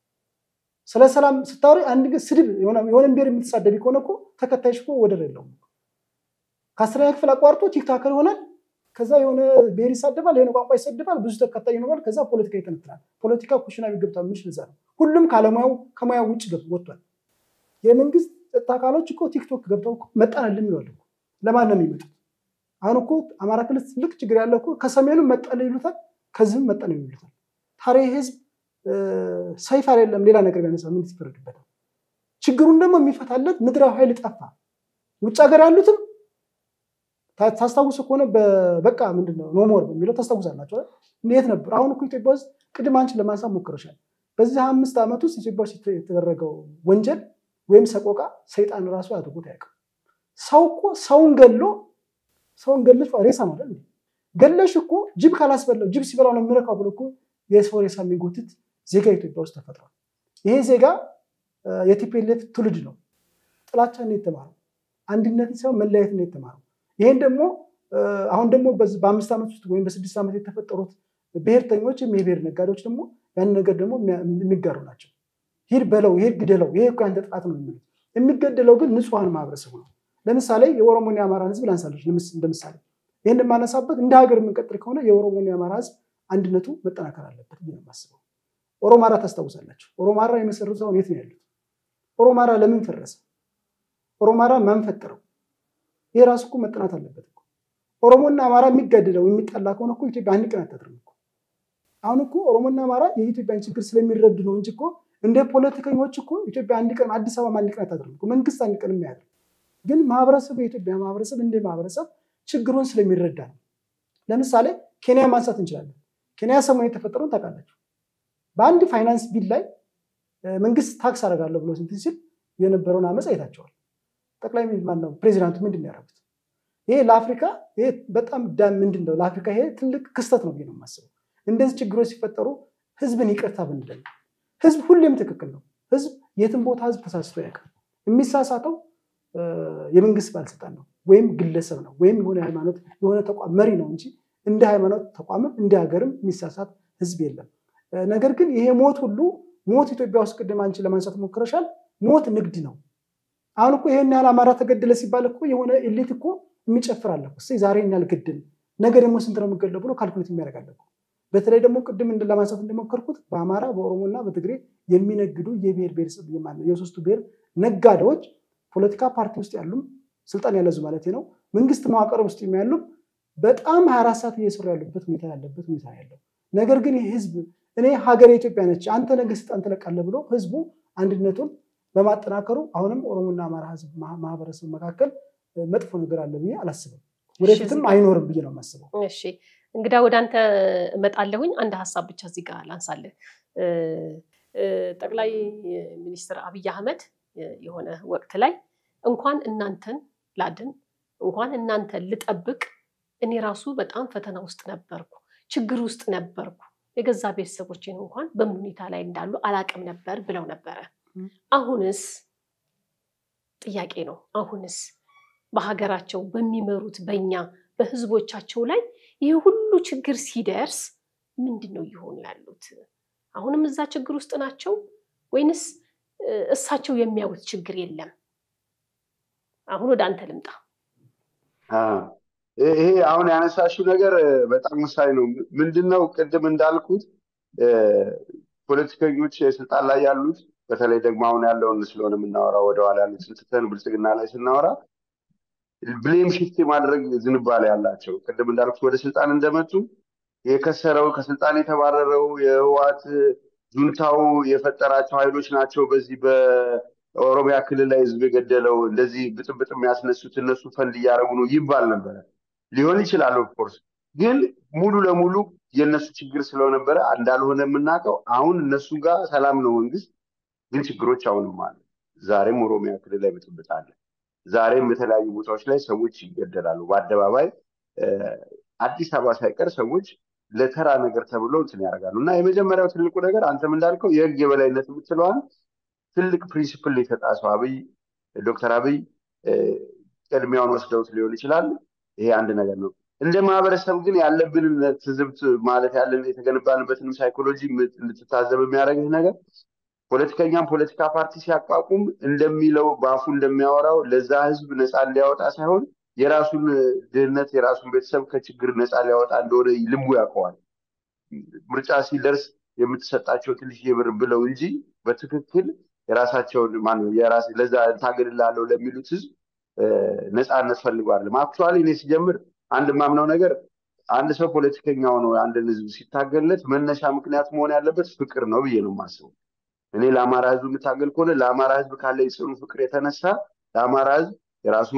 ስለ ሰላም ስታወሪ አንድ ግን ስድብ የሆነ የሆነ ብሔር የምትሳደቢ ከሆነ እኮ ተከታይሽ እኮ ወደር የለውም ከአስረኛ ክፍል አቋርጦ ቲክቶከር ይሆናል ከዛ የሆነ ብሔር ይሳደባል የሆነ ቋንቋ ይሰደባል ብዙ ተከታይ ይኖራል ከዛ ፖለቲካ ይተነትናል ፖለቲካ ኩሽናዊ ገብታ ምን ይችላል ሁሉም ካለማው ከማያው ውጭ ገብቶ ወጥቷል የመንግስት ተካካሎች እኮ ቲክቶክ ገብተው መጣናልም ይላሉ ለማን ነው የሚመጡት አሁን እኮ አማራ ክልል ትልቅ ችግር ያለው እኮ ከሰሜኑ መጣለ ይሉታል ከዚህም መጣለ ይሉታል ታሪክ ህዝብ ሰይፍ አይደለም ሌላ ነገር ያነሳ ምን ይፈረድበታል ችግሩን ደግሞ የሚፈታለት ምድራዊ ኃይል ጠፋ ውጭ ሀገር ያሉትም ታስታውሱ ከሆነ በበቃ ምንድነው ኖ ሞር በሚለው ታስታውሳላችሁ እንዴት ነበር አሁን እኮ ኢትዮጵያ ውስጥ ቅድም አንቺ ለማንሳት ሞክረሻል በዚህ አምስት ዓመት ውስጥ ኢትዮጵያ ውስጥ የተደረገው ወንጀል ወይም ሰቆቃ ሰይጣን ራሱ አድርጎት ያውቃል ሰው እኮ ሰውን ገሎ ሰውን ገለሽ ሬሳ ነው አይደል ገለሽ እኮ ጅብ ካላስበለው ጅብ ሲበላው ነው የሚረካው ብሎ እኮ የሰው ሬሳ የሚጎትት ዜጋ ኢትዮጵያ ውስጥ ተፈጥሯል ይሄ ዜጋ የቲፒኤልኤፍ ትውልድ ነው ጥላቻ ነው የተማረው አንድነት ሳይሆን መለያየት ነው የተማረው ይሄን ደግሞ አሁን ደግሞ በአምስት ዓመት ውስጥ ወይም በስድስት ዓመት የተፈጠሩት ብሔርተኞች የብሔር ነጋዴዎች ደግሞ ያን ነገር ደግሞ የሚጋሩ ናቸው ሂድ በለው ሂድ ግደለው ይሄ እኮ አንተ ጥፋት ነው የሚሉት የሚገደለው ግን ንጹሃን ማህበረሰብ ነው ለምሳሌ የኦሮሞና የአማራ ህዝብ ላንሳለች እንደምሳሌ ይሄን ማነሳበት እንደ ሀገር የምንቀጥል ከሆነ የኦሮሞና የአማራ ህዝብ አንድነቱ መጠናከር አለበት ብዬ ነው የማስበው ኦሮማራ ታስታውሳላችሁ ኦሮማራ የመሰረተው የት ነው ያለው ኦሮማራ ለምን ፈረሰ ኦሮማራ ማን ፈጠረው ይሄ ራሱ እኮ መጠናት አለበት እኮ ኦሮሞና አማራ የሚገደለው የሚጣላ ከሆነ እኮ ኢትዮጵያ አንድ ቀን አታድርም እኮ አሁን እኮ ኦሮሞና አማራ የኢትዮጵያን ችግር ስለሚረዱ ነው እንጂ እኮ እንደ ፖለቲከኞች እኮ ኢትዮጵያ አንድ ቀን አዲስ አበባ አንድ ቀን አታድርም እኮ መንግስት አንድ ቀን የሚያደርግ ግን ማህበረሰቡ የኢትዮጵያ ማህበረሰብ እንደ ማህበረሰብ ችግሩን ስለሚረዳ ነው ለምሳሌ ኬንያ ማንሳት እንችላለን ኬንያ ሰሞኑን የተፈጠረው ታውቃላችሁ በአንድ ፋይናንስ ቢል ላይ መንግስት ታክስ አደርጋለሁ ብሎ እንትን ሲል የነበረውን አመጽ አይታቸዋል ጠቅላይ ሚኒስትር ማን ነው ፕሬዚዳንቱ ምንድነው ያደረጉት ይሄ ለአፍሪካ ይሄ በጣም ዳም ምንድነው ለአፍሪካ ይሄ ትልቅ ክስተት ነው ብዬ ነው የማስበው እንደዚህ ችግሮች ሲፈጠሩ ህዝብን ይቅርታ ብንደል ህዝብ ሁሌም ትክክል ነው ህዝብ የትም ቦታ ህዝብ ተሳስቶ ያውቃል የሚሳሳተው የመንግስት ባለስልጣን ነው ወይም ግለሰብ ነው ወይም የሆነ ሃይማኖት የሆነ ተቋም መሪ ነው እንጂ እንደ ሃይማኖት ተቋም እንደ ሀገርም የሚሳሳት ህዝብ የለም ነገር ግን ይሄ ሞት ሁሉ ሞት ኢትዮጵያ ውስጥ ቅድም አንቺ ለማንሳት ሞክረሻል ሞት ንግድ ነው አሁን እኮ ይሄን ያህል አማራ ተገደለ ሲባል እኮ የሆነ ኤሊት እኮ የሚጨፍር አለ እኮ እሰይ ዛሬ እኛል ገደል ነገ ደግሞ ስንት ነው የሚገደለው ብሎ ካልኩሌት የሚያደርግ አለ። በተለይ ደግሞ ቅድም እንደለማንሳት እንደሞከርኩት በአማራ በኦሮሞና በትግሬ የሚነግዱ የብሔር ብሔረሰብ የማለ የሶስቱ ብሔር ነጋዴዎች ፖለቲካ ፓርቲ ውስጥ ያሉ ስልጣን ያለዙ ማለት ነው መንግስት መዋቅር ውስጥ የሚያሉ በጣም ሃያ አራት ሰዓት እየሰሩ ያሉበት ሁኔታ ያለበት ሁኔታ ያለው ነገር ግን ህዝብ እኔ ሀገር ኢትዮጵያ ነች አንተ ነገ ስልጣን ትለቃለህ ብሎ ህዝቡ አንድነቱን በማጠናከሩ አሁንም ኦሮሞና አማራ ህዝብ ማህበረሰብ መካከል መጥፎ ነገር አለ ብዬ አላስብም። ወደፊትም አይኖርም ብዬ ነው የማስበው። እሺ እንግዳ ወደ አንተ እመጣለሁኝ። አንድ ሐሳብ ብቻ እዚህ ጋር ላንሳለህ። ጠቅላይ ሚኒስትር አብይ አህመድ የሆነ ወቅት ላይ እንኳን እናንተን ላድን እንኳን እናንተን ልጠብቅ እኔ ራሱ በጣም ፈተና ውስጥ ነበርኩ ችግር ውስጥ ነበርኩ የገዛ ቤተሰቦቼን እንኳን በምን ሁኔታ ላይ እንዳሉ አላቀም ነበር ብለው ነበር። አሁንስ ጥያቄ ነው አሁንስ በሀገራቸው በሚመሩት በእኛ በህዝቦቻቸው ላይ ይሄ ሁሉ ችግር ሲደርስ ምንድነው ይሆን ያሉት? አሁንም እዛ ችግር ውስጥ ናቸው ወይንስ እሳቸው የሚያዩት ችግር የለም? አሁን ወደ አንተ ልምጣ። አዎ ይሄ አሁን ያነሳሽው ነገር በጣም ወሳኝ ነው። ምንድነው ቅድም እንዳልኩት ፖለቲከኞች ስልጣን ላይ ያሉት በተለይ ደግሞ አሁን ያለውን ስለሆነ የምናወራው ወደኋላ ያሉት ስልጣን ብልጽግና ላይ ስናወራ ብሌም ሽፍት ማድረግ ዝንባሌ ያላቸው ቅድም እንዳልኩት ወደ ስልጣን እንደመጡ የከሰረው ከስልጣን የተባረረው የህወሓት ጁንታው የፈጠራቸው ኃይሎች ናቸው በዚህ በኦሮሚያ ክልል ላይ ህዝብ የገደለው እንደዚህ ብጥብጥ የሚያስነሱት እነሱ ፈንድ እያደረጉ ነው ይባል ነበር። ሊሆን ይችላል ኦፍ ኮርስ ግን ሙሉ ለሙሉ የነሱ ችግር ስለነበረ እንዳልሆነ የምናውቀው አሁን እነሱ ጋር ሰላም ነው መንግስት ግን ችግሮች አሁንም አሉ። ዛሬም ኦሮሚያ ክልል ላይ ብጥብጥ አለ። ዛሬም በተለያዩ ቦታዎች ላይ ሰዎች ይገደላሉ በአደባባይ አዲስ አበባ ሳይቀር ሰዎች ለተራ ነገር ተብሎ እንትን ያደርጋሉና የመጀመሪያው ትልቁ ነገር አንተም እንዳልከው የህግ የበላይነት የምትለዋን ትልቅ ፕሪንሲፕል የተጣሰው አብይ ዶክተር አብይ ቅድሚያውን ወስደውት ሊሆን ይችላል። ይሄ አንድ ነገር ነው። እንደ ማህበረሰብ ግን ያለብን ትዝብት ማለት ያለን የተገነባንበትን ሳይኮሎጂ እንድትታዘብ የሚያደርግህ ነገር ፖለቲከኛም ፖለቲካ ፓርቲ ሲያቋቁም እንደሚለው ባፉ እንደሚያወራው ለዛ ህዝብ ነፃ እንዲያወጣ ሳይሆን የራሱን ድህነት የራሱን ቤተሰብ ከችግር ነፃ ሊያወጣ እንደሆነ ልቡ ያውቀዋል። ምርጫ ሲደርስ የምትሰጣቸው ትንሽ የብር ብለው እንጂ በትክክል የራሳቸውን ማን ነው የራስ ለዛ ታገድላለሁ ለሚሉት ህዝብ ነፃነት ፈልጓል። አክቹአሊ እኔ ሲጀምር አንድ ማምነው ነገር አንድ ሰው ፖለቲከኛ ሆኖ አንድን ህዝብ ሲታገልለት መነሻ ምክንያት መሆን ያለበት ፍቅር ነው ብዬ ነው የማስበው። እኔ ለአማራ ህዝብ የምታገል ከሆነ ለአማራ ህዝብ ካለ ጽኑ ፍቅር የተነሳ ለአማራ ህዝብ የራሱ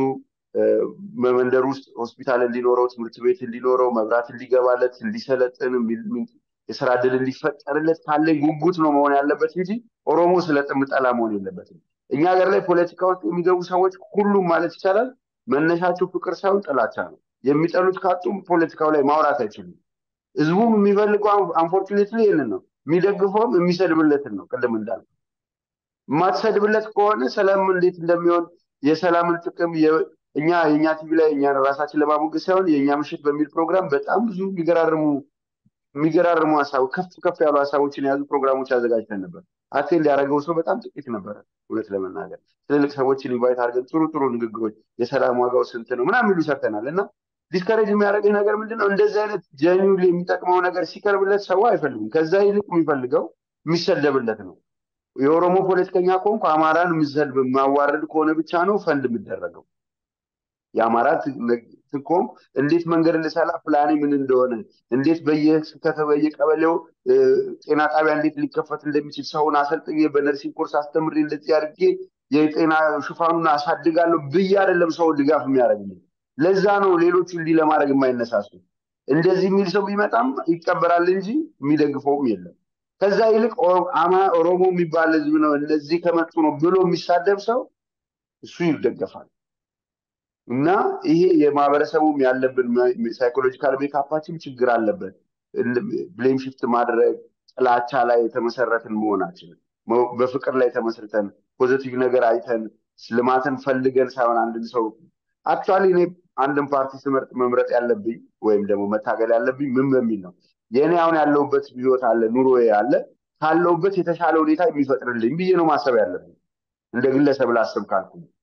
መንደር ውስጥ ሆስፒታል እንዲኖረው ትምህርት ቤት እንዲኖረው መብራት እንዲገባለት እንዲሰለጥን የሥራ ዕድል እንዲፈጠርለት ካለ ጉጉት ነው መሆን ያለበት እንጂ ኦሮሞ ስለጥምጠላ መሆን የለበትም። እኛ ሀገር ላይ ፖለቲካ ውስጥ የሚገቡ ሰዎች ሁሉም ማለት ይቻላል መነሻቸው ፍቅር ሳይሆን ጥላቻ ነው። የሚጠሉት ካጡም ፖለቲካው ላይ ማውራት አይችሉም። ህዝቡም የሚፈልገው አንፎርቹኔትሊ ይሄንን ነው የሚደግፈውም የሚሰድብለትን ነው። ቀደም እንዳልኩ ማትሰድብለት ከሆነ ሰላም እንዴት እንደሚሆን የሰላምን ጥቅም እኛ የኛ ቲቪ ላይ እኛ ራሳችን ለማሞገስ ሳይሆን የኛ ምሽት በሚል ፕሮግራም በጣም ብዙ የሚገራርሙ የሚገራርሙ ሐሳቦች ከፍ ከፍ ያሉ ሐሳቦችን የያዙ ፕሮግራሞች አዘጋጅተን ነበር። አቴንድ ያደረገው ሰው በጣም ጥቂት ነበር እውነት ለመናገር። ትልልቅ ሰዎችን ኢንቫይት አድርገን ጥሩ ጥሩ ንግግሮች የሰላም ዋጋው ስንት ነው ምናምን የሚሉ ሰርተናልና ዲስከሬጅ የሚያደርገው ነገር ምንድነው እንደዚህ አይነት ጀኒውሊ የሚጠቅመው ነገር ሲቀርብለት ሰው አይፈልግም። ከዛ ይልቅ የሚፈልገው የሚሰደብለት ነው። የኦሮሞ ፖለቲከኛ ኮንኩ አማራን የሚሰድብ ማዋረድ ከሆነ ብቻ ነው ፈንድ የሚደረገው። የአማራ ትኮም እንዴት መንገድ ለሰላ ፕላኒ ምን እንደሆነ እንዴት በየከተበየ ቀበሌው ጤና ጣቢያ እንዴት ሊከፈት እንደሚችል ሰውን አሰልጥኜ በነርሲንግ ኮርስ አስተምሬ እንደዚህ አድርጌ የጤና ሽፋኑን አሳድጋለሁ ብዬ አይደለም ሰው ድጋፍ የሚያደርግልኝ። ለዛ ነው ሌሎቹ እንዲህ ለማድረግ የማይነሳሱ። እንደዚህ የሚል ሰው ቢመጣም ይቀበራል እንጂ የሚደግፈውም የለም። ከዛ ይልቅ አማ ኦሮሞ የሚባል ህዝብ ነው እንደዚህ ከመጡ ነው ብሎ የሚሳደብ ሰው እሱ ይደገፋል። እና ይሄ የማህበረሰቡም ያለብን ሳይኮሎጂካል ሜካፓችን ችግር አለበት። ብሌም ሽፍት ማድረግ ጥላቻ ላይ የተመሰረትን መሆናችን በፍቅር ላይ ተመስርተን ፖዚቲቭ ነገር አይተን ልማትን ፈልገን ሳይሆን አንድን ሰው አክቹአሊ እኔ አንድን ፓርቲ ስመርጥ መምረጥ ያለብኝ ወይም ደግሞ መታገል ያለብኝ ምን በሚል ነው የኔ አሁን ያለውበት ህይወት አለ ኑሮዬ አለ ካለውበት የተሻለ ሁኔታ የሚፈጥርልኝ ብዬ ነው ማሰብ ያለብኝ እንደ ግለሰብ ላስብ ካልኩ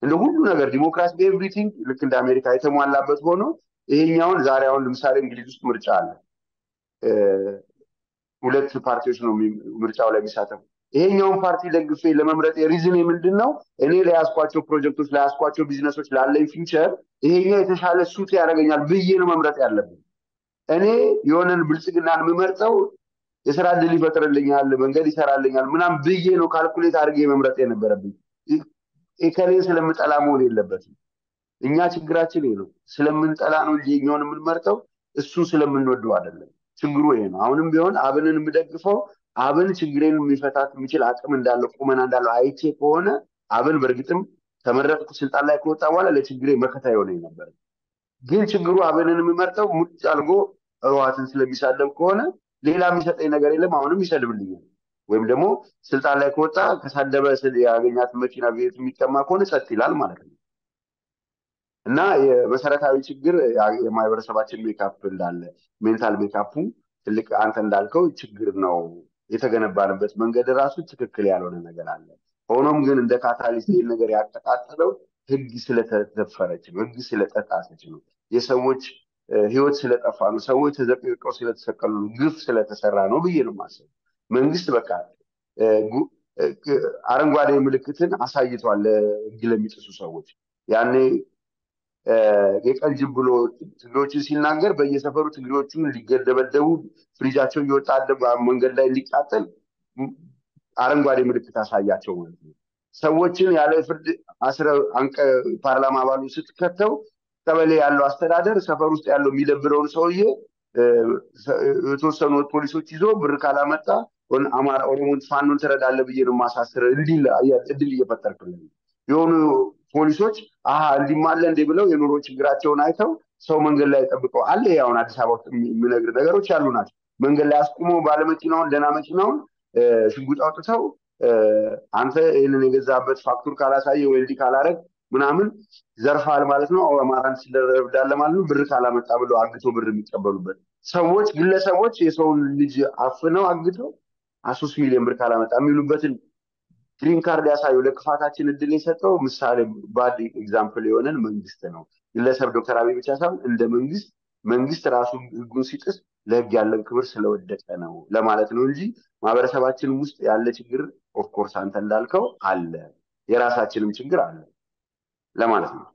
እንደ ሁሉ ነገር ዲሞክራሲ ኤቭሪቲንግ ልክ እንደ አሜሪካ የተሟላበት ሆኖ ይሄኛውን ዛሬ አሁን ለምሳሌ እንግሊዝ ውስጥ ምርጫ አለ። ሁለት ፓርቲዎች ነው ምርጫው ላይ የሚሳተፉ። ይሄኛውን ፓርቲ ደግፌ ለመምረጥ የሪዝን ምንድነው? እኔ ለያስኳቸው ፕሮጀክቶች ለያስኳቸው ቢዝነሶች ላለኝ ፊውቸር ይሄኛው የተሻለ ሱት ያደርገኛል ብዬ ነው መምረጥ ያለብኝ። እኔ የሆነን ብልጽግናን የምመርጠው የስራ ዕድል ይፈጥርልኛል፣ መንገድ ይሰራልኛል ምናምን ብዬ ነው ካልኩሌት አድርጌ መምረጥ የነበረብኝ። እከሌን ስለምጠላ መሆን የለበትም። እኛ ችግራችን ይሄ ነው። ስለምንጠላ ነው እንጂ የኛውን የምንመርጠው እሱን ስለምንወደው አይደለም። ችግሩ ይሄ ነው። አሁንም ቢሆን አብንን የምደግፈው አብን ችግሬን የሚፈታት የሚችል አቅም እንዳለው ቁመና እንዳለው አይቼ ከሆነ አብን በእርግጥም ተመረጥኩ ስልጣን ላይ ከወጣ በኋላ ለችግሬ መከታ የሆነኝ ነበር። ግን ችግሩ አብንን የምመርጠው ሙጭ አልጎ ህወሓትን ስለሚሳደብ ከሆነ ሌላ የሚሰጠኝ ነገር የለም። አሁንም ይሰድብልኛል። ወይም ደግሞ ስልጣን ላይ ከወጣ ከሳደበ ያገኛት መኪና ቤት የሚቀማ ከሆነ ጸጥ ይላል ማለት ነው። እና የመሰረታዊ ችግር የማህበረሰባችን ሜካፕ እንዳለ ሜንታል ሜካፑ ትልቅ አንተ እንዳልከው ችግር ነው። የተገነባንበት መንገድ ራሱ ትክክል ያልሆነ ነገር አለ። ሆኖም ግን እንደ ካታሊስት ይህን ነገር ያቀጣጠለው ህግ ስለተደፈረች ነው፣ ህግ ስለተጣሰች ነው፣ የሰዎች ህይወት ስለጠፋ ነው፣ ሰዎች ተዘቅዝቀው ስለተሰቀሉ ነው፣ ግፍ ስለተሰራ ነው ብዬ ነው የማስበው። መንግስት በቃ አረንጓዴ ምልክትን አሳይቷል ህግ ለሚጥሱ ሰዎች። ያኔ የቀንጅብ ብሎ ትግሬዎችን ሲናገር በየሰፈሩ ትግሬዎቹን ሊገደበደቡ ፍሪጃቸው እየወጣ መንገድ ላይ ሊቃጠል አረንጓዴ ምልክት አሳያቸው ማለት ነው። ሰዎችን ያለ ፍርድ አስረ አንቀ ፓርላማ አባሉ ስትከተው ቀበሌ ያለው አስተዳደር ሰፈር ውስጥ ያለው የሚደብረውን ሰውዬ የተወሰኑ ፖሊሶች ይዞ ብር ካላመጣ አማራ ኦሮሞን ፋኖን ትረዳለህ ብዬ ነው ማሳስረ እንዲል እድል እየፈጠርክልኝ የሆኑ ፖሊሶች አሃ እንዲማለ እንደ ብለው የኑሮ ችግራቸውን አይተው ሰው መንገድ ላይ ተጠብቀው አለ። ያውን አዲስ አበባ ውስጥ የሚነግር ነገሮች ያሉ ናቸው። መንገድ ላይ አስቆሞ ባለመኪናውን ደና መኪናውን ሽጉጥ አውጥተው አንተ ይሄንን የገዛበት ፋክቱር ካላሳየ ወይ እንዲ ካላረግ ምናምን ዘርፋል ማለት ነው፣ አማራን ሲደረብዳለ ማለት ነው፣ ብር ካላመጣ ብለው አግቶ ብር የሚቀበሉበት ሰዎች ግለሰቦች የሰውን ልጅ አፍነው አግተው ሶስት ሚሊዮን ብር ካላመጣ የሚሉበትን ግሪን ካርድ ያሳዩ ለክፋታችን እድል የሰጠው ምሳሌ ባድ ኤግዛምፕል የሆነን መንግስት ነው። ግለሰብ ዶክተር አብይ ብቻ ሳይሆን እንደ መንግስት መንግስት ራሱ ህጉን ሲጥስ ለህግ ያለን ክብር ስለወደቀ ነው ለማለት ነው እንጂ ማህበረሰባችን ውስጥ ያለ ችግር ኦፍ ኮርስ አንተ እንዳልከው አለ፣ የራሳችንም ችግር አለ ለማለት ነው።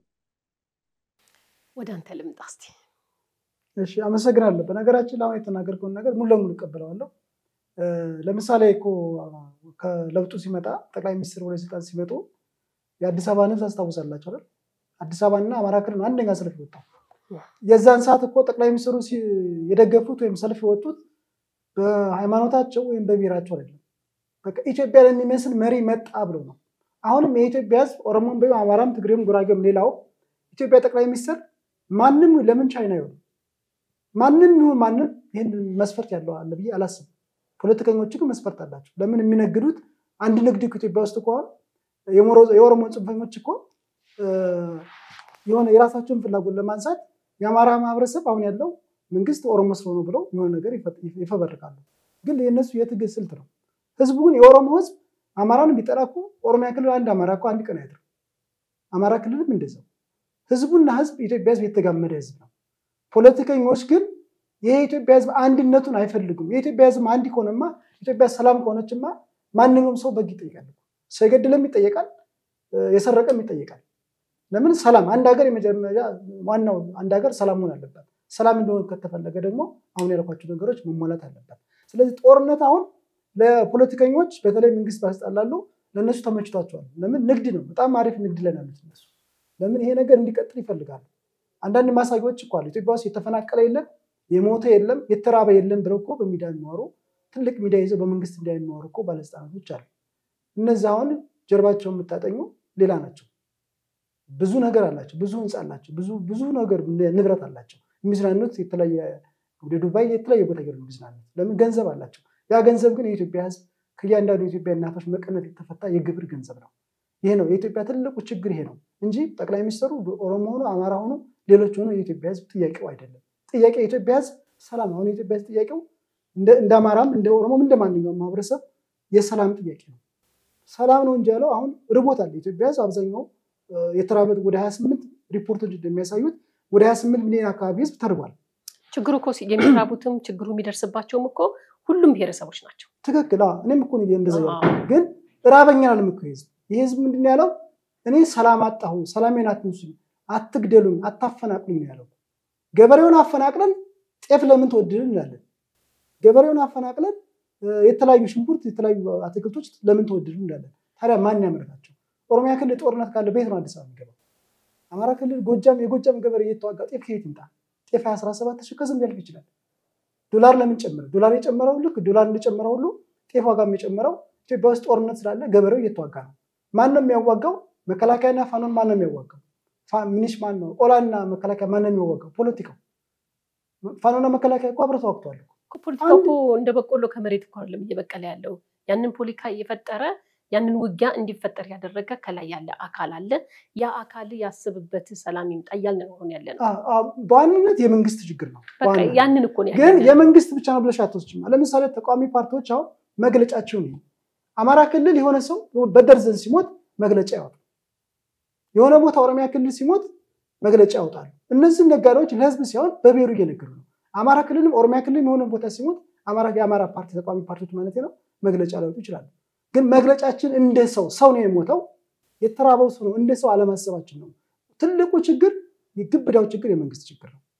ወደ አንተ ልምጣ እስቲ። እሺ አመሰግናለሁ። በነገራችን ላይ የተናገርከውን ነገር ሙሉ ለሙሉ እቀበላለሁ። ለምሳሌ እኮ ከለውጡ ሲመጣ ጠቅላይ ሚኒስትር ወደ ስልጣን ሲመጡ የአዲስ አበባን ህዝብ አስታውሳላችሁ አይደል? አዲስ አበባና አማራ ክልል አንደኛ ሰልፍ ወጣው። የዛን ሰዓት እኮ ጠቅላይ ሚኒስትሩ የደገፉት ወይም ሰልፍ የወጡት በሃይማኖታቸው ወይም በብሔራቸው አይደለም። በቃ ኢትዮጵያ ለሚመስል መሪ መጣ ብሎ ነው። አሁንም የኢትዮጵያ ህዝብ ኦሮሞም በይ አማራም ትግሬም ጉራጌም ሌላው ኢትዮጵያ ጠቅላይ ሚኒስትር ማንንም ለምን ቻይና ይሆን ማንንም ይሁን ማንንም ይሄን መስፈርት ያለው አለ ብዬ አላስብም። ፖለቲከኞች ግን መስፈርት አላቸው። ለምን የሚነግዱት አንድ ንግድ ኢትዮጵያ ውስጥ እኮ የኦሮሞ ጽንፈኞች እኮ የሆነ የራሳቸውን ፍላጎት ለማንሳት የአማራ ማህበረሰብ አሁን ያለው መንግስት ኦሮሞ ስለሆነ ብለው የሆነ ነገር ይፈበርካሉ። ግን የነሱ የትግል ስልት ነው። ህዝቡ ግን የኦሮሞ ህዝብ አማራን ቢጠራኩ ኦሮሚያ ክልል አንድ አማራ እኮ አንድ ቀን አይደለም። አማራ ክልልም እንደዛው ህዝቡና ህዝብ ኢትዮጵያ ህዝብ የተጋመደ ህዝብ ነው። ፖለቲከኞች ግን የኢትዮጵያ ህዝብ አንድነቱን አይፈልጉም። የኢትዮጵያ ህዝብ አንድ ከሆነማ ኢትዮጵያ ሰላም ከሆነችማ ማንኛውም ሰው በግ ይጠይቃል። ሰገድለም ይጠይቃል፣ የሰረቀም ይጠይቃል። ለምን ሰላም አንድ ሀገር የመጀመሪያ ዋናው አንድ ሀገር ሰላም መሆን አለበት። ሰላም እንደሆነ ከተፈለገ ደግሞ አሁን ያልኳቸው ነገሮች መሟላት አለበት። ስለዚህ ጦርነት አሁን ለፖለቲከኞች በተለይ መንግስት ባስጣላሉ ለነሱ ተመችቷቸዋል። ለምን ንግድ ነው፣ በጣም አሪፍ ንግድ ላይ ናቸው እነሱ። ለምን ይሄ ነገር እንዲቀጥል ይፈልጋሉ። አንዳንድ ማሳያዎች እኮ አሉ። ኢትዮጵያ ውስጥ የተፈናቀለ የለም፣ የሞተ የለም፣ የተራበ የለም ብለው እኮ በሚዲያ የሚያወሩ ትልቅ ሚዲያ ይዘው በመንግስት ሚዲያ የሚያወሩ እኮ ባለስልጣናቶች አሉ። እነዚህ አሁን ጀርባቸውን የምታጠኙ ሌላ ናቸው። ብዙ ነገር አላቸው፣ ብዙ ህንጻ አላቸው፣ ብዙ ብዙ ነገር ንብረት አላቸው። የሚዝናኑት የተለየ ወደ ዱባይ የተለየ ቦታ ይገርም የሚዝናኑት ለምን ገንዘብ አላቸው። ያ ገንዘብ ግን የኢትዮጵያ ህዝብ ከያንዳንዱ የኢትዮጵያ እናቶች መቀነት የተፈታ የግብር ገንዘብ ነው። ይሄ ነው የኢትዮጵያ ትልቁ ችግር ይሄ ነው እንጂ ጠቅላይ ሚኒስትሩ ኦሮሞ ሆኖ አማራ ሆኖ ሌሎች ሆኖ የኢትዮጵያ ህዝብ ጥያቄው አይደለም። ጥያቄ የኢትዮጵያ ህዝብ ሰላም ነው። የኢትዮጵያ ህዝብ ጥያቄው እንደ እንደ አማራም እንደ ኦሮሞም እንደ ማንኛውም ማህበረሰብ የሰላም ጥያቄ ነው። ሰላም ነው እንጂ ያለው አሁን ርቦታል። የኢትዮጵያ ህዝብ አብዛኛው የተራበ ወደ ሀያ ስምንት ሪፖርቶች እንደሚያሳዩት ወደ ሀያ ስምንት ሚሊዮን አካባቢ ህዝብ ተርቧል። ችግሩ እኮ የሚራቡትም ችግሩ የሚደርስባቸውም እኮ ሁሉም ብሔረሰቦች ናቸው። ትክክል። አዎ እኔም እኮ ነው እንደዛ ያለው ግን ራበኛ ነው ምክር ህዝብ ይሄ ህዝብ ምንድነው ያለው እኔ ሰላም አጣሁ ሰላሜን አትንሱኝ አትግደሉኝ አታፈናቅሉኝ ያለው ገበሬውን አፈናቅለን ጤፍ ለምን ተወደደ እንላለን ገበሬውን አፈናቅለን የተለያዩ ሽንኩርት የተለያዩ አትክልቶች ለምን ተወደዱ እንላለን ታዲያ ማን ያመርታቸው ኦሮሚያ ክልል ጦርነት ካለ ቤት ነው አዲስ አበባ የሚገባው አማራ ክልል ጎጃም የጎጃም ገበሬ እየተዋጋ ጤፍ ከየት ይምጣ ጤፍ አስራ ሰባት ሺህ ከዝም ሊያልፍ ይችላል ዶላር ለምን ጨመረ ዶላር የጨመረው ልክ ዶላር እንደጨመረው ሁሉ ጤፍ ዋጋም የጨመረው ኢትዮጵያ ውስጥ ጦርነት ስላለ ገበሬው እየተዋጋ ነው ማን ነው የሚያዋጋው መከላከያና ፋኖን ማን ነው የሚያዋጋው ፋሚኒሽ ማን ነው ኦላና መከላከያ ማን ነው የሚያዋጋው ፖለቲካው ፋኖና መከላከያ እኮ አብረው ተዋግተዋል እኮ ፖለቲካው እንደ በቆሎ ከመሬት እኮ አይደለም እየበቀለ ያለው ያንን ፖለቲካ እየፈጠረ ያንን ውጊያ እንዲፈጠር ያደረገ ከላይ ያለ አካል አለ ያ አካል ያስብበት ሰላም ይምጣ ያልን ነው ሆነ ያለን አዎ በዋናነት የመንግስት ችግር ነው በቃ ያንን እኮ ነው ግን የመንግስት ብቻ ነው ብለሽ አትወስጂም ለምሳሌ ተቃዋሚ ፓርቲዎች አሁን መግለጫቸው ነው አማራ ክልል የሆነ ሰው በደርዘን ሲሞት መግለጫ ያወጣል የሆነ ቦታ ኦሮሚያ ክልል ሲሞት መግለጫ ያወጣል እነዚህ ነጋዴዎች ለህዝብ ሲሆን በብሔሩ እየነገሩ ነው አማራ ክልልም ኦሮሚያ ክልልም የሆነ ቦታ ሲሞት አማራ የአማራ ፓርቲ ተቃዋሚ ፓርቲዎች ማለት ነው መግለጫ ሊያወጡ ይችላሉ ግን መግለጫችን እንደ ሰው ሰው ነው የሞተው የተራበው ሰው ነው እንደ ሰው አለማሰባችን ነው ትልቁ ችግር የግብዳው ችግር የመንግስት ችግር ነው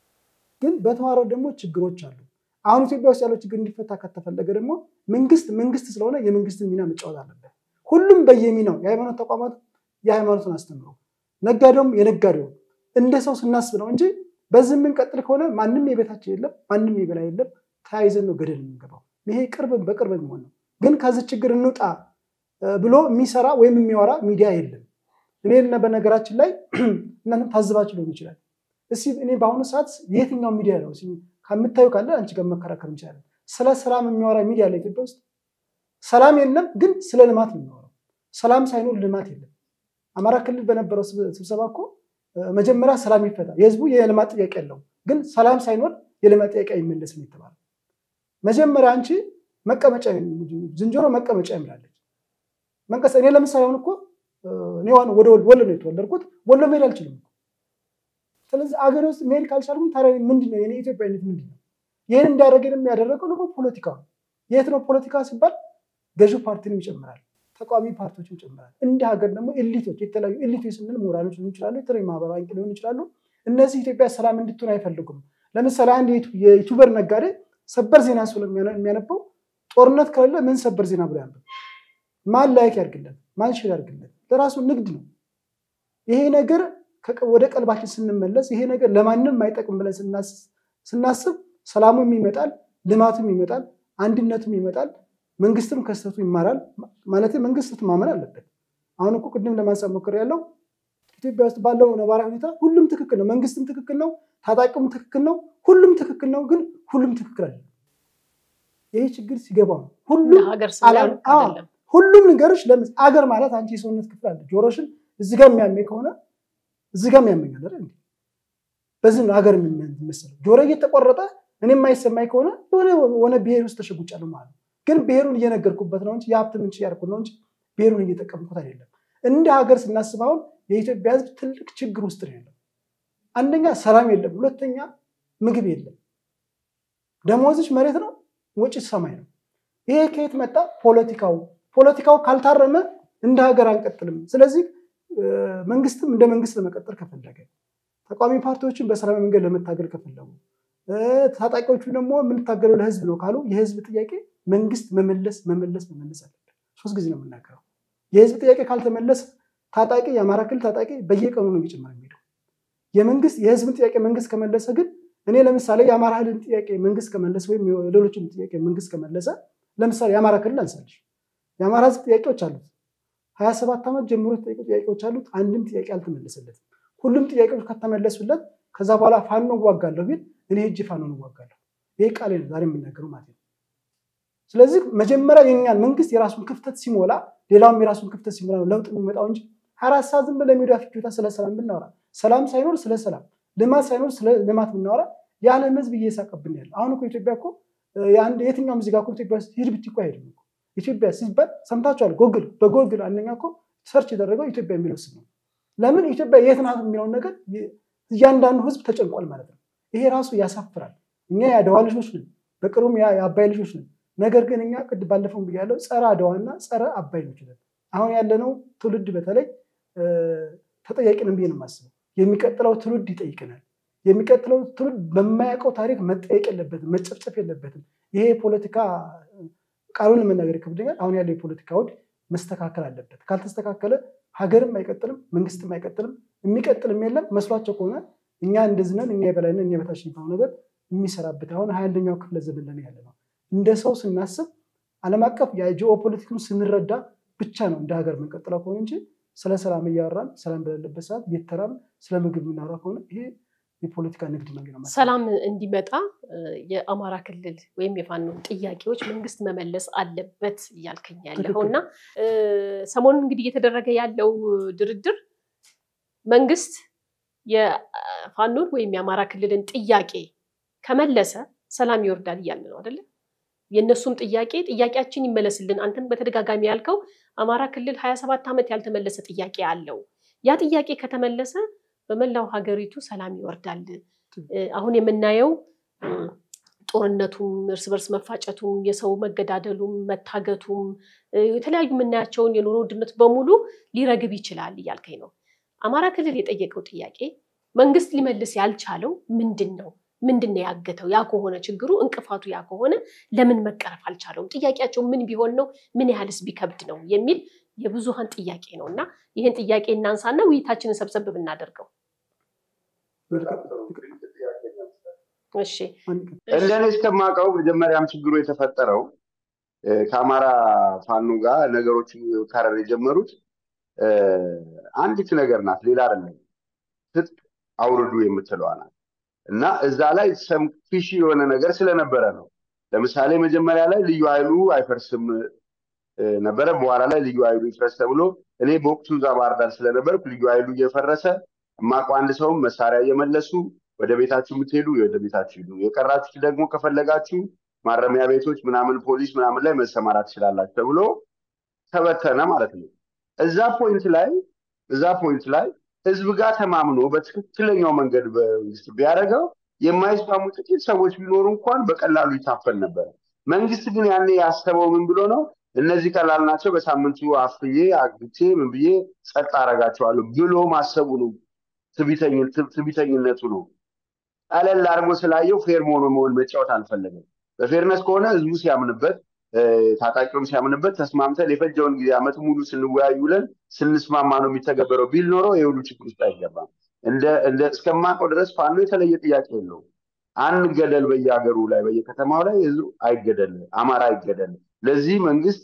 ግን በተዋረድ ደግሞ ችግሮች አሉ አሁን ኢትዮጵያ ውስጥ ያለው ችግር እንዲፈታ ከተፈለገ ደግሞ መንግስት መንግስት ስለሆነ የመንግስትን ሚና መጫወት አለበት ሁሉም በየሚናው የሃይማኖት ተቋማት የሃይማኖትን አስተምረው ነጋዴውም የነጋዴው እንደ ሰው ስናስብ ነው እንጂ በዚህ ምን ቀጥል ከሆነ ማንንም የቤታችን የለም ማንንም ይበላ የለም ታይዘን ነው ገደል የምንገባው ይሄ ቅርብ በቅርብ የሚሆን ነው ግን ከዚህ ችግር እንውጣ ብሎ የሚሰራ ወይም የሚያወራ ሚዲያ የለም እኔና በነገራችን ላይ እናንተ ታዝባችሁ ሊሆን ይችላል እሺ እኔ በአሁኑ ሰዓት የትኛው ሚዲያ ነው ከምታዩ ካለ አንቺ ጋር መከራከር እንችላለን ስለ ሰላም የሚያወራ ሚዲያ ላይ ኢትዮጵያ ውስጥ ሰላም የለም ግን ስለ ልማት ነው የሚያወራው ሰላም ሳይኖር ልማት የለም አማራ ክልል በነበረው ስብሰባ እኮ መጀመሪያ ሰላም ይፈታ የህዝቡ የልማት ጥያቄ ያለው ግን ሰላም ሳይኖር የልማት ጥያቄ አይመለስ ነው የተባለው መጀመሪያ አንቺ መቀመጫ ዝንጀሮ መቀመጫ ይምላለች መንቀስ እኔ ለምሳሌ አሁን እኮ እኔ ዋን ወደ ወሎ ነው የተወለድኩት ወሎ መሄድ አልችልም ስለዚህ አገር ውስጥ መሄድ ካልቻልኩም ታዲያ ምንድነው የኔ ኢትዮጵያዊነት ምንድነው ይሄን እንዲያደርገንም ያደረገው ነው ፖለቲካ የት ነው ፖለቲካ ሲባል ገዢው ፓርቲንም ይጨምራል ተቃዋሚ ፓርቲዎችም ይጨምራል እንደ ሀገር ደግሞ ኤሊቶች የተለያዩ ኤሊቶች ስንል ሞራሎች ሊሆኑ ይችላሉ የተለያዩ ማህበራዊ አንቂ ሊሆኑ ይችላሉ እነዚህ ኢትዮጵያ ሰላም እንድትሆን አይፈልጉም ለምሳሌ አንድ የዩቲዩበር ነጋዴ ሰበር ዜና ስለሚያነበው ጦርነት ካለ ምን ሰበር ዜና ብሎ ያንበብ ማን ላይክ ያርግለት ማን ሼር ያርግለት ለራሱ ንግድ ነው ይሄ ነገር ወደ ቀልባችን ስንመለስ ይሄ ነገር ለማንንም ማይጠቅም ብለን ስናስብ ሰላሙም ይመጣል ልማቱም ይመጣል አንድነቱም ይመጣል መንግስትም ከስተቱ ይማራል ማለት መንግስት ማመን አለበት አሁን እኮ ቅድም ለማንሳት ሞክር ያለው ኢትዮጵያ ውስጥ ባለው ነባራዊ ሁኔታ ሁሉም ትክክል ነው መንግስትም ትክክል ነው ታጣቂውም ትክክል ነው ሁሉም ትክክል ነው ግን ሁሉም ትክክል አይደለም ይሄ ችግር ሲገባው ሁሉም ሀገር ሰላም አይደለም ሁሉም ነገሮች ለምን ሀገር ማለት አንቺ የሰውነት ክፍል አለ ጆሮሽን እዚህ ጋር የሚያመኝ ከሆነ እዚህ ጋር የሚያመኛል አይደል በዚህ ነው ሀገር የሚመስለው ጆሮ እየተቆረጠ እኔ የማይሰማኝ ከሆነ ወደ ወነ ብሔር ውስጥ ተሸጉጫለሁ ማለት ግን ብሔሩን እየነገርኩበት ነው እንጂ ያብት ምንጭ ያርኩት ነው እንጂ ብሔሩን እየተጠቀምኩት አይደለም እንደ ሀገር ስናስባው የኢትዮጵያ ህዝብ ትልቅ ችግር ውስጥ ነው ያለው አንደኛ ሰላም የለም ሁለተኛ ምግብ የለም ደሞዝሽ መሬት ነው ወጪ ሰማይ ነው ይሄ ከየት መጣ ፖለቲካው ፖለቲካው ካልታረመ እንደ ሀገር አንቀጥልም ስለዚህ መንግስትም እንደ መንግስት ለመቀጠል ከፈለገ ተቃዋሚ ፓርቲዎችን በሰላም መንገድ ለመታገል ከፈለጉ ታጣቂዎቹ ደግሞ ምን ታገለው ለህዝብ ነው ካሉ የህዝብ ጥያቄ መንግስት መመለስ መመለስ መመለስ አለበት ሶስት ጊዜ ነው የምናገረው የህዝብ ጥያቄ ካልተመለሰ ታጣቂ የአማራ ክልል ታጣቂ በየቀኑ ነው የሚጨምረው የሚሄደው የመንግስት የህዝብ ጥያቄ መንግስት ከመለሰ ግን እኔ ለምሳሌ የአማራ ክልል ጥያቄ መንግስት ከመለሰ ወይም ሌሎችም ጥያቄ መንግስት ከመለሰ ለምሳሌ የአማራ ክልል አንሳልሽ የአማራ ህዝብ ጥያቄዎች አሉት ሀያ ሰባት ዓመት ጀምሮ ጥያቄዎች አሉት አንድም ጥያቄ አልተመለሰለትም ሁሉም ጥያቄዎች ከተመለሱለት ከዛ በኋላ ፋኖ ዋጋለሁ ቢል እኔ እጅ ፋኖ ነው ዋጋለሁ ይሄ ቃል ነው ዛሬ የምናገረው ማለት ነው ስለዚህ መጀመሪያ የኛን መንግስት የራሱን ክፍተት ሲሞላ ሌላውም የራሱን ክፍተት ሲሞላ ነው ለውጥ የሚመጣው እንጂ አራት ሰዓት ዝም ብለን ሚዲያ ፍጆታ ስለ ሰላም ብናወራ ሰላም ሳይኖር ስለ ሰላም ልማት ሳይኖር ስለ ልማት ብናወራ ያለ ህዝብ እየሳቀብን ያለ አሁን እኮ ኢትዮጵያ እኮ የአንድ የትኛውም ዚጋ እኮ ኢትዮጵያ ሂድ ብትይ እኮ አይደለም ኢትዮጵያ ሲባል ሰምታችኋል ጎግል በጎግል አንደኛ እኮ ሰርች ያደረገው ኢትዮጵያ የሚለው ስም ነው ለምን ኢትዮጵያ የት ናት የሚለውን ነገር እያንዳንዱ ህዝብ ተጨንቋል ማለት ነው። ይሄ ራሱ ያሳፍራል። እኛ የአድዋ ልጆች ነን፣ በቅርቡም የአባይ ልጆች ነን። ነገር ግን እኛ ቅድ ባለፈው ብያለሁ ጸረ አድዋና ጸረ አባይ ልጆች ነን። አሁን ያለነው ትውልድ በተለይ ተጠያቂ ነን ብዬ ነው የማስበው። የሚቀጥለው ትውልድ ይጠይቀናል። የሚቀጥለው ትውልድ በማያውቀው ታሪክ መጠየቅ የለበትም፣ መጨፍጨፍ የለበትም። ይሄ ፖለቲካ ቃሉን መናገር ይከብደኛል። አሁን ያለው የፖለቲካ ውድ መስተካከል አለበት። ካልተስተካከለ ሀገርም አይቀጥልም፣ መንግስትም አይቀጥልም። የሚቀጥልም የለም መስሏቸው ከሆነ እኛ እንደዚህ ነን፣ እኛ የበላይ ነን፣ እኛ በታች ነው ነገር የሚሰራበት አሁን ሃያ አንደኛው ክፍለ ዘመን ላይ ያለ ነው። እንደ ሰው ስናስብ ዓለም አቀፍ የጂኦፖለቲክሱን ስንረዳ ብቻ ነው እንደ ሀገር መንቀጥለው ከሆነ እንጂ ስለ ሰላም እያወራን ሰላም በሌለበት ሰዓት እየተራም ስለ ምግብ የምናወራ ከሆነ ይሄ የፖለቲካ ንግድ ነው ማለት። ሰላም እንዲመጣ የአማራ ክልል ወይም የፋኖ ጥያቄዎች መንግስት መመለስ አለበት እያልከኝ ያለውና ሰሞኑን እንግዲህ እየተደረገ ያለው ድርድር መንግስት የፋኖን ወይም የአማራ ክልልን ጥያቄ ከመለሰ ሰላም ይወርዳል እያለ ነው አይደል? የነሱም ጥያቄ ጥያቄያችን ይመለስልን። አንተም በተደጋጋሚ ያልከው አማራ ክልል ሀያ ሰባት ዓመት ያልተመለሰ ጥያቄ አለው። ያ ጥያቄ ከተመለሰ በመላው ሀገሪቱ ሰላም ይወርዳል። አሁን የምናየው ጦርነቱም እርስ በርስ መፋጨቱም የሰው መገዳደሉም መታገቱም የተለያዩ የምናያቸውን የኑሮ ውድነት በሙሉ ሊረግብ ይችላል እያልከኝ ነው። አማራ ክልል የጠየቀው ጥያቄ መንግስት ሊመልስ ያልቻለው ምንድነው? ምንድነው ያገተው? ያ ከሆነ ችግሩ እንቅፋቱ ያ ከሆነ ለምን መቀረፍ አልቻለውም? ጥያቄያቸው ምን ቢሆን ነው? ምን ያህልስ ቢከብድ ነው የሚል የብዙሃን ጥያቄ ነውና ይሄን ጥያቄ እናንሳና ውይይታችንን ሰብሰብ ብናደርገው። እሺ እንደኔ እስከማውቀው መጀመሪያም ችግሩ የተፈጠረው ከአማራ ፋኖ ጋር ነገሮች ካረር የጀመሩት አንዲት ነገር ናት፣ ሌላ አይደለም። ትጥቅ አውርዱ የምትለዋ ናት እና እዛ ላይ ሰምፊሽ የሆነ ነገር ስለነበረ ነው። ለምሳሌ መጀመሪያ ላይ ልዩ ኃይሉ አይፈርስም ነበረ። በኋላ ላይ ልዩ ኃይሉ ይፈርስ ተብሎ እኔ በወቅቱ እዛ ባህር ዳር ስለነበርኩ ልዩ ኃይሉ እየፈረሰ እማውቀው አንድ ሰውም መሳሪያ እየመለሱ ወደ ቤታችሁ የምትሄዱ ወደ ቤታችሁ ሂዱ፣ የቀራችሁ ደግሞ ከፈለጋችሁ ማረሚያ ቤቶች ምናምን ፖሊስ ምናምን ላይ መሰማራት ትችላላችሁ ተብሎ ተበተነ ማለት ነው። እዛ ፖይንት ላይ እዛ ፖይንት ላይ ህዝብ ጋር ተማምኖ በትክክለኛው መንገድ በመንግስት ቢያደርገው የማይስማሙ ጥቂት ሰዎች ቢኖሩ እንኳን በቀላሉ ይታፈን ነበር። መንግስት ግን ያኔ ያሰበው ምን ብሎ ነው? እነዚህ ቀላል ናቸው፣ በሳምንቱ አፍዬ አግቼ ምን ብዬ ጸጥ አረጋቸዋለሁ ብሎ ማሰቡ ነው። ትዕቢተኝነቱ ነው። ቀለል አድርጎ ስላየው ፌር ሆኖ መሆን መጫወት አልፈለገም። በፌርነስ ከሆነ ህዝቡ ሲያምንበት ታጣቂውም ሲያምንበት ተስማምተን የፈጀውን ጊዜ አመት ሙሉ ስንወያይ ውለን ስንስማማ ነው የሚተገበረው ቢል ኖሮ የሁሉ ችግር ውስጥ አይገባም። እንደ እንደ እስከማውቀው ድረስ ፋኖ የተለየ ጥያቄ የለውም። አንገደል በየሀገሩ ላይ በየከተማው ላይ ህዝቡ አይገደል፣ አማራ አይገደል። ለዚህ መንግስት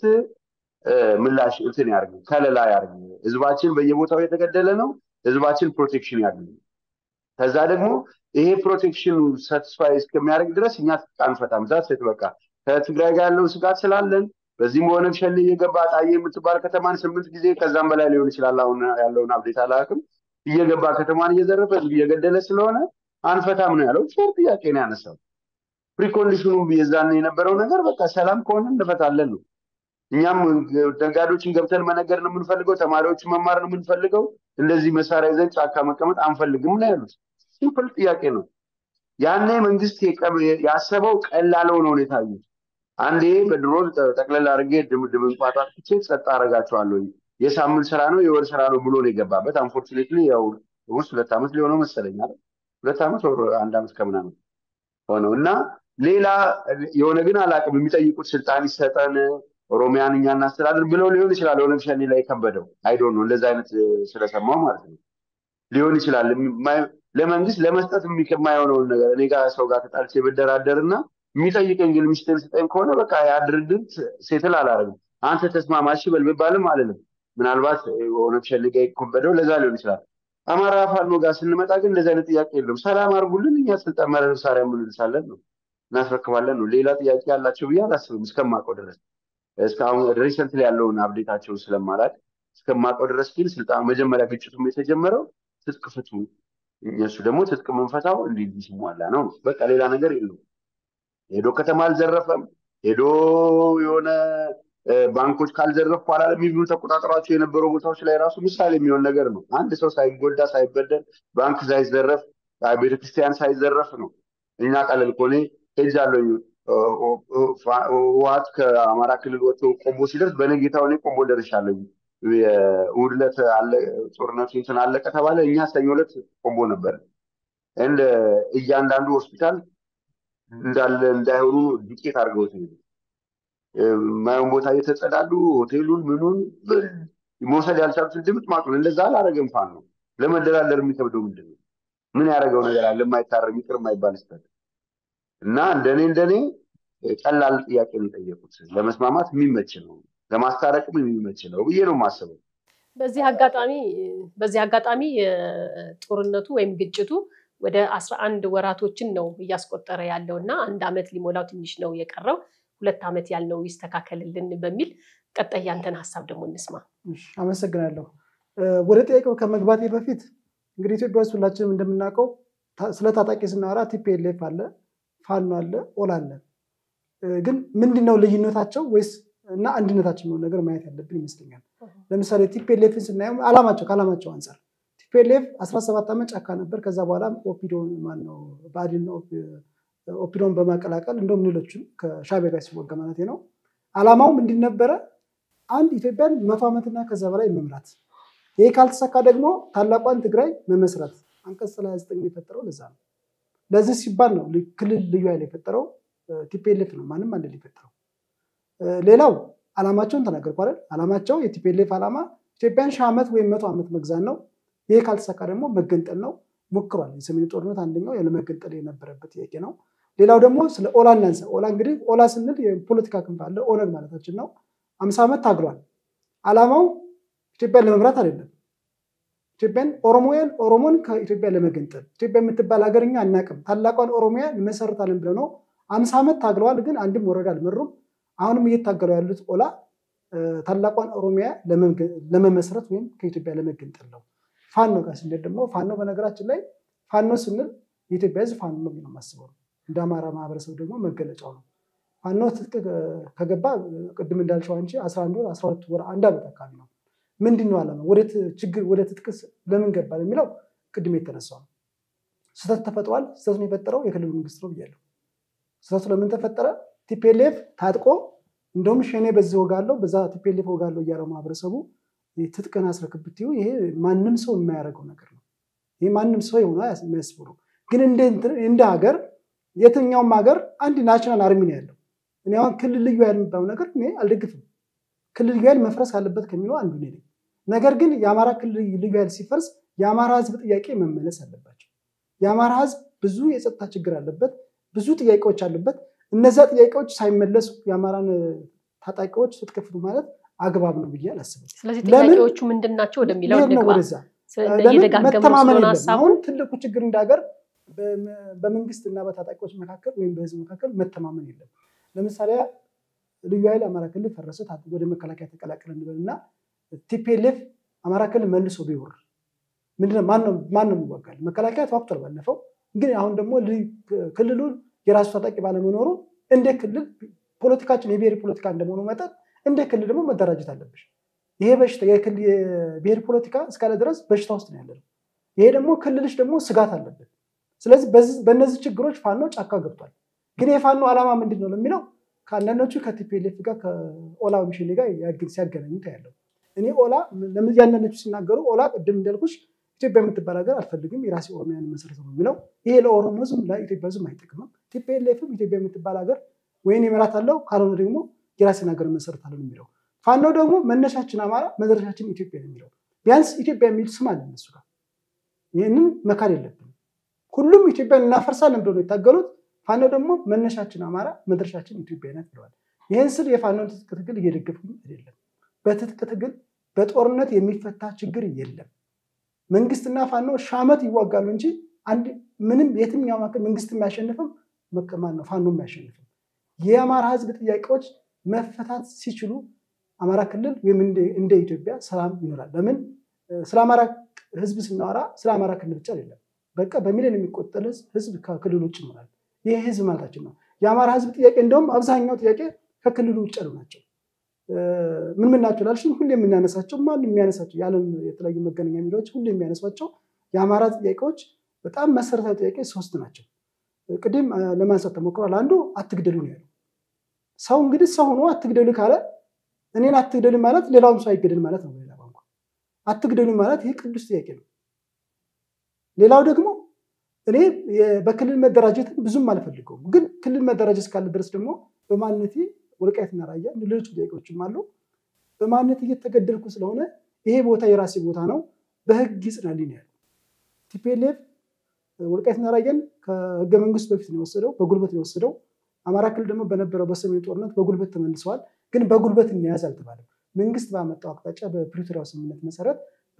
ምላሽ እንትን ያርግ፣ ከለላ ያርግ። ህዝባችን በየቦታው የተገደለ ነው፣ ህዝባችን ፕሮቴክሽን ያገኝ። ከዛ ደግሞ ይሄ ፕሮቴክሽኑ ሳቲስፋይ እስከሚያደርግ ድረስ እኛ አንፈታም። ዛት በቃ ከትግራይ ጋር ያለው ስጋት ስላለን በዚህም ሆነ ሸሌ እየገባ ጣዬ የምትባል ከተማን ስምንት ጊዜ ከዛም በላይ ሊሆን ይችላል አሁን ያለውን አብዴት አላውቅም እየገባ ከተማን እየዘረፈ እየገደለ ስለሆነ አንፈታም ነው ያለው። ፌር ጥያቄ ነው ያነሳው። ፕሪኮንዲሽኑ የዛን የነበረው ነገር በቃ ሰላም ከሆነ እንፈታለን ነው። እኛም ደጋዶችን ገብተን መነገር ነው የምንፈልገው፣ ተማሪዎችን መማር ነው የምንፈልገው። እንደዚህ መሳሪያ ይዘን ጫካ መቀመጥ አንፈልግም ነው ያሉት። ሲምፕል ጥያቄ ነው። ያኔ መንግስት ያሰበው ቀላል ነው ነው የታዩት። አንዴ በድሮን ጠቅለል አድርጌ ድምድም እንቋጣት ብቻ ጸጥ አረጋቸዋለሁ የሳምንት ስራ ነው የወር ስራ ነው ብሎ ነው የገባበት። አንፎርቹኔትሊ ያው ውስጥ ሁለት ዓመት ሊሆነው መሰለኝ አይደል? ሁለት ዓመት ወር አንድ ዓመት ከምናምን ሆነው እና ሌላ የሆነ ግን አላውቅም የሚጠይቁት ስልጣን ይሰጠን ኦሮሚያን እኛ እናስተዳድር ብለው ሊሆን ይችላል። ሆነ ሸኔ ላይ ከበደው አይ ዶንት ኖ እንደዛ አይነት ስለሰማው ማለት ነው ሊሆን ይችላል። ለመንግስት ለመስጠት የማይሆነውን ነገር እኔ ጋር ሰው ጋር ተጣልቼ ብደራደርና የሚጠይቀኝ ግን ሚስጥር ስጠኝ ከሆነ በቃ ያ ድርድር ሴትል አላደርግም። አንተ ተስማማሽ በል ብባልም አልልም። ምናልባት ሆነ ሸኔ ጋር ይከበደው ለዛ ሊሆን ይችላል። አማራ ፋኖ ጋር ስንመጣ ግን እንደዛ አይነት ጥያቄ የለም። ሰላም አድርጉልን፣ እኛ ስልጣን መረብ ሳሪያ ምንልሳለን ነው እናስረክባለን ነው። ሌላ ጥያቄ ያላቸው ብዬ አላስብም እስከማውቀው ድረስ። እስካሁን ሪሰንትሊ ያለውን አፕዴታቸውን ስለማላቅ እስከማውቀው ድረስ ግን ስልጣን መጀመሪያ ግጭቱም የተጀመረው ትጥቅ ፍቱ፣ እነሱ ደግሞ ትጥቅ መንፈታው እንዲህ ሲሟላ ነው። በቃ ሌላ ነገር የለውም። ሄዶ ከተማ አልዘረፈም፣ ሄዶ የሆነ ባንኮች ካልዘረፉ አላለም የሚሉ ተቆጣጣሪዎች የነበሩ ቦታዎች ላይ ራሱ ምሳሌ የሚሆን ነገር ነው። አንድ ሰው ሳይጎዳ ሳይበደል ባንክ ሳይዘረፍ ቤተክርስቲያን ሳይዘረፍ ነው። እኛ ቀለል ኮኔ ሄጃለሁ ህወሓት ከአማራ ክልል ወጥቶ ቆቦ ሲደርስ በነጌታው እኔ ቆቦ ደርሻለሁ። እሑድ ዕለት ጦርነቱ እንትን አለቀ ተባለ። እኛ ሰኞ ዕለት ቆቦ ነበር። እንደ እያንዳንዱ ሆስፒታል እንዳለ እንዳይሆኑ ዱቄት አድርገውት ነው ማየውን ቦታ እየተጸዳሉ ሆቴሉን ምኑን መውሰድ ያልቻሉትን ድምጥ ማቁን እንደዛ አላረገም። ፋኖ ነው ለመደላደር የሚከብደው ምንድን ነው? ምን ያደረገው ነገር አለ? የማይታረም ይቅር የማይባል ስተት እና እንደኔ እንደኔ ቀላል ጥያቄ ነው የጠየቁት። ለመስማማት የሚመች ነው፣ ለማስታረቅም የሚመች ነው ብዬ ነው የማስበው። በዚህ አጋጣሚ በዚህ አጋጣሚ ጦርነቱ ወይም ግጭቱ ወደ አስራ አንድ ወራቶችን ነው እያስቆጠረ ያለውና አንድ አመት ሊሞላው ትንሽ ነው የቀረው። ሁለት አመት ያልነው ይስተካከልልን በሚል ቀጣይ ያንተን ሐሳብ ደግሞ እንስማ። እሺ አመሰግናለሁ። ወደ ጥያቄው ከመግባቴ በፊት እንግዲህ ኢትዮጵያ ውስጥ ሁላችንም እንደምናውቀው ስለ ታጣቂ ስናወራ ቲፒኤልኤፍ አለ፣ ፋኖ አለ፣ ኦላ አለ። ግን ምንድነው ልዩነታቸው ወይስ እና አንድነታቸው ነው ነገር ማየት ያለብን ይመስለኛል። ለምሳሌ ቲፒኤልኤፍን ስናየው አላማቸው ካላማቸው አንፃር ቲፒኤልኤፍ አስራ ሰባት አመት ጫካ ነበር። ከዛ በኋላ ኦፒዶን ማን ነው ባዲን ኦፒዶን በማቀላቀል እንደውም ሌሎችም ከሻዕቢያ ጋር ሲወጋ ማለት ነው። አላማው ምንድን ነበረ? አንድ ኢትዮጵያን መቶ ዓመትና ከዛ በላይ መምራት። ይሄ ካልተሳካ ደግሞ ታላቋን ትግራይ መመስረት። አንቀጽ ሃያ ዘጠኝ የፈጠረው ለዛ ነው። ለዚህ ሲባል ነው ክልል ልዩ ኃይል የፈጠረው ቲፒኤልኤፍ ነው። ማንም አንድ ሊፈጠረው። ሌላው አላማቸውን ተናገርኩ አይደል? አላማቸው የቲፒኤልኤፍ አላማ ኢትዮጵያን ሺህ ዓመት ወይም መቶ ዓመት መግዛት ነው። ይሄ ካልተሳካ ደግሞ መገንጠል ነው። ሞክሯል። የሰሜኑ ጦርነት አንደኛው ያለመገንጠል የነበረበት ጥያቄ ነው። ሌላው ደግሞ ስለ ኦላ እናንሳ። ኦላ እንግዲህ ኦላ ስንል የፖለቲካ ክንፍ አለ፣ ኦነግ ማለታችን ነው። አምሳ ዓመት ታግሏል። አላማው ኢትዮጵያን ለመምራት አይደለም። ኢትዮጵያን ኦሮሞያን ኦሮሞን ከኢትዮጵያ ለመገንጠል ኢትዮጵያ የምትባል ሀገርኛ አናቅም ታላቋን ኦሮሚያ እንመሰርታለን ብለው ነው አምሳ ዓመት ታግለዋል። ግን አንድም ወረዳ አልመሩም። አሁንም እየታገሉ ያሉት ኦላ ታላቋን ኦሮሚያ ለመመስረት ወይም ከኢትዮጵያ ለመገንጠል ነው። ፋኖ ጋር ስንል ደግሞ ፋኖ በነገራችን ላይ ፋኖ ስንል የኢትዮጵያ ሕዝብ ፋኖ ነው የማስበው። እንደ አማራ ማህበረሰብ ደግሞ መገለጫው ነው። ፋኖ ከገባ ቅድም እንዳልሽው አንቺ አስራ አንድ ወር አስራ ሁለት ወር አንድ አመት አካባቢ ነው። ምንድነው አላማ? ወደ ችግር ወደ ትጥቅስ ለምን ገባ የሚለው ቅድም የተነሳው ነው። ስህተት ተፈጥሯል። ስህተቱን የፈጠረው የክልሉ መንግስት ነው ብያለሁ። ስህተቱ ለምን ተፈጠረ? ቲፒኤልኤፍ ታጥቆ እንደውም ሸኔ በዚህ ወጋለው በዛ ቲፒኤልኤፍ ወጋለው እያለው ማህበረሰቡ ትጥቅን አስረክብትዩ ይሄ ማንም ሰው የማያደርገው ነገር ነው። ይሄ ማንም ሰው የሆነ የሚያስብሩ ግን እንደ እንደ ሀገር የትኛውም ሀገር አንድ ናሽናል አርሚ ነው ያለው። እኔ አሁን ክልል ልዩ ኃይል የሚባለው ነገር እኔ አልደግፍም። ክልል ልዩ ኃይል መፍረስ አለበት ከሚለው አንዱ ነኝ። ነገር ግን የአማራ ክልል ልዩ ኃይል ሲፈርስ የአማራ ህዝብ ጥያቄ መመለስ አለባቸው። የአማራ ህዝብ ብዙ የጸጥታ ችግር አለበት፣ ብዙ ጥያቄዎች አሉበት። እነዛ ጥያቄዎች ሳይመለሱ የአማራን ታጣቂዎች ስትከፍቱ ማለት አግባብ ነው ብዬ አላስብም። ስለዚህ ጥያቄዎቹ ምንድናቸው ወደሚለው ደግባ መተማመን የለም። ትልቁ ችግር እንዳገር በመንግስትና በታጣቂዎች መካከል ወይም በህዝብ መካከል መተማመን የለም። ለምሳሌ ልዩ ኃይል አማራ ክልል ፈረሰ ወደ መከላከያ ተቀላቀለ እንበልና ቲፒኤልኤፍ አማራ ክልል መልሶ ቢወር ምንድነው ማን ነው ማን ነው የሚዋጋል? መከላከያ ተዋቅቷል ባለፈው። ግን አሁን ደግሞ ክልሉ የራሱ ታጣቂ ባለመኖሩ እንደ ክልል ፖለቲካችን የብሔር ፖለቲካ እንደሆነ መጠን እንደ ክልል ደግሞ መደራጀት አለብሽ። ይሄ በሽታ የክልል የብሔር ፖለቲካ እስካለ ድረስ በሽታ ውስጥ ነው ያለው። ይሄ ደግሞ ክልልሽ ደግሞ ስጋት አለበት። ስለዚህ በእነዚህ ችግሮች ፋኖ ጫካ ገብቷል። ግን የፋኖ ዓላማ ምንድነው ለሚለው ከአንዳንዶቹ ከቲፒኤልኤፍ ጋር ከኦላ ሚሽን ጋር ያግል ሲያገናኙት ያለው እኔ ኦላ ለምን ያንነቱ ሲናገሩ ኦላ ቅድም እንዳልኩሽ ኢትዮጵያ የምትባል ሀገር አልፈልግም የራሴ ኦሮሚያን መሰረት ነው የሚለው ይሄ ለኦሮሞ ህዝብ ለኢትዮጵያ ህዝብ አይጠቅምም። ቲፒኤልኤፍም ኢትዮጵያ የምትባል ሀገር ወይኔ መራት አለው ካልሆነ ደግሞ የራሴን ሀገር መሰረት አለው የሚለው ፋኖ ደግሞ መነሻችን አማራ መድረሻችን ኢትዮጵያ ነው የሚለው ቢያንስ ኢትዮጵያ የሚል ስም አለ እነሱ ጋር። ይሄንን መካድ የለብንም። ሁሉም ኢትዮጵያን እናፈርሳለን ብለው ነው የታገሉት። ፋኖ ደግሞ መነሻችን አማራ መድረሻችን ኢትዮጵያ ናት ብለዋል። ይሄን ስል የፋኖን ትጥቅ ትግል እየደገፍኩኝ አይደለም። በትጥቅ ትግል በጦርነት የሚፈታ ችግር የለም። መንግስትና ፋኖ ሻመት ይዋጋሉ እንጂ አንድ ምንም የትኛው ማከ መንግስት የሚያሸንፈው መከማን ነው ፋኖ የሚያሸንፈው። የአማራ ህዝብ ጥያቄዎች መፈታት ሲችሉ አማራ ክልል ወይም እንደ ኢትዮጵያ ሰላም ይኖራል። ለምን ስለ አማራ ህዝብ ስናወራ ስለ አማራ ክልል ብቻ አይደለም። በቃ በሚሊዮን የሚቆጠር ህዝብ ከክልሉ ውጭ ይኖራል። ይሄ ህዝብ ማለታችን ነው። የአማራ ህዝብ ጥያቄ እንደውም አብዛኛው ጥያቄ ከክልሉ ውጭ ናቸው። ምን ምን ናቸው ላልሽኝ ሁሌ የምናነሳቸው ማንም የሚያነሳቸው የዓለም የተለያዩ መገናኛ ሚዲያዎች ሁሌ የሚያነሷቸው የአማራ ጥያቄዎች በጣም መሰረታዊ ጥያቄዎች ሶስት ናቸው። ቅድም ለማንሳት ተሞክሯል። አንዱ አትግደሉ ነው ያለው። ሰው እንግዲህ ሰው ሆኖ አትግደሉ ካለ እኔን አትግደሉ ማለት ሌላውም ሰው አይገደል ማለት ነው። ሌላ ባንኩ አትግደሉ ማለት ይሄ ቅዱስ ጥያቄ ነው። ሌላው ደግሞ እኔ በክልል መደራጀትን ብዙም አልፈልገውም፣ ግን ክልል መደራጀት ካለ ድረስ ደግሞ በማንነቴ ወልቃይትና ራያ ሌሎች ጥያቄዎችም አሉ። በማንነቴ እየተገደልኩ ስለሆነ ይሄ ቦታ የራሴ ቦታ ነው፣ በህግ ይጽናልኝ ነው ያለው። ቲፒኤልኤፍ ወልቃይትና ራያን ከህገ መንግስት በፊት ነው የወሰደው፣ በጉልበት ነው የወሰደው። አማራ ክልል ደግሞ በነበረው በሰሜን ጦርነት በጉልበት ተመልሰዋል፣ ግን በጉልበት እንያዝ አልተባለም። መንግስት ባመጣው አቅጣጫ በፕሪቶሪያው ስምምነት መሰረት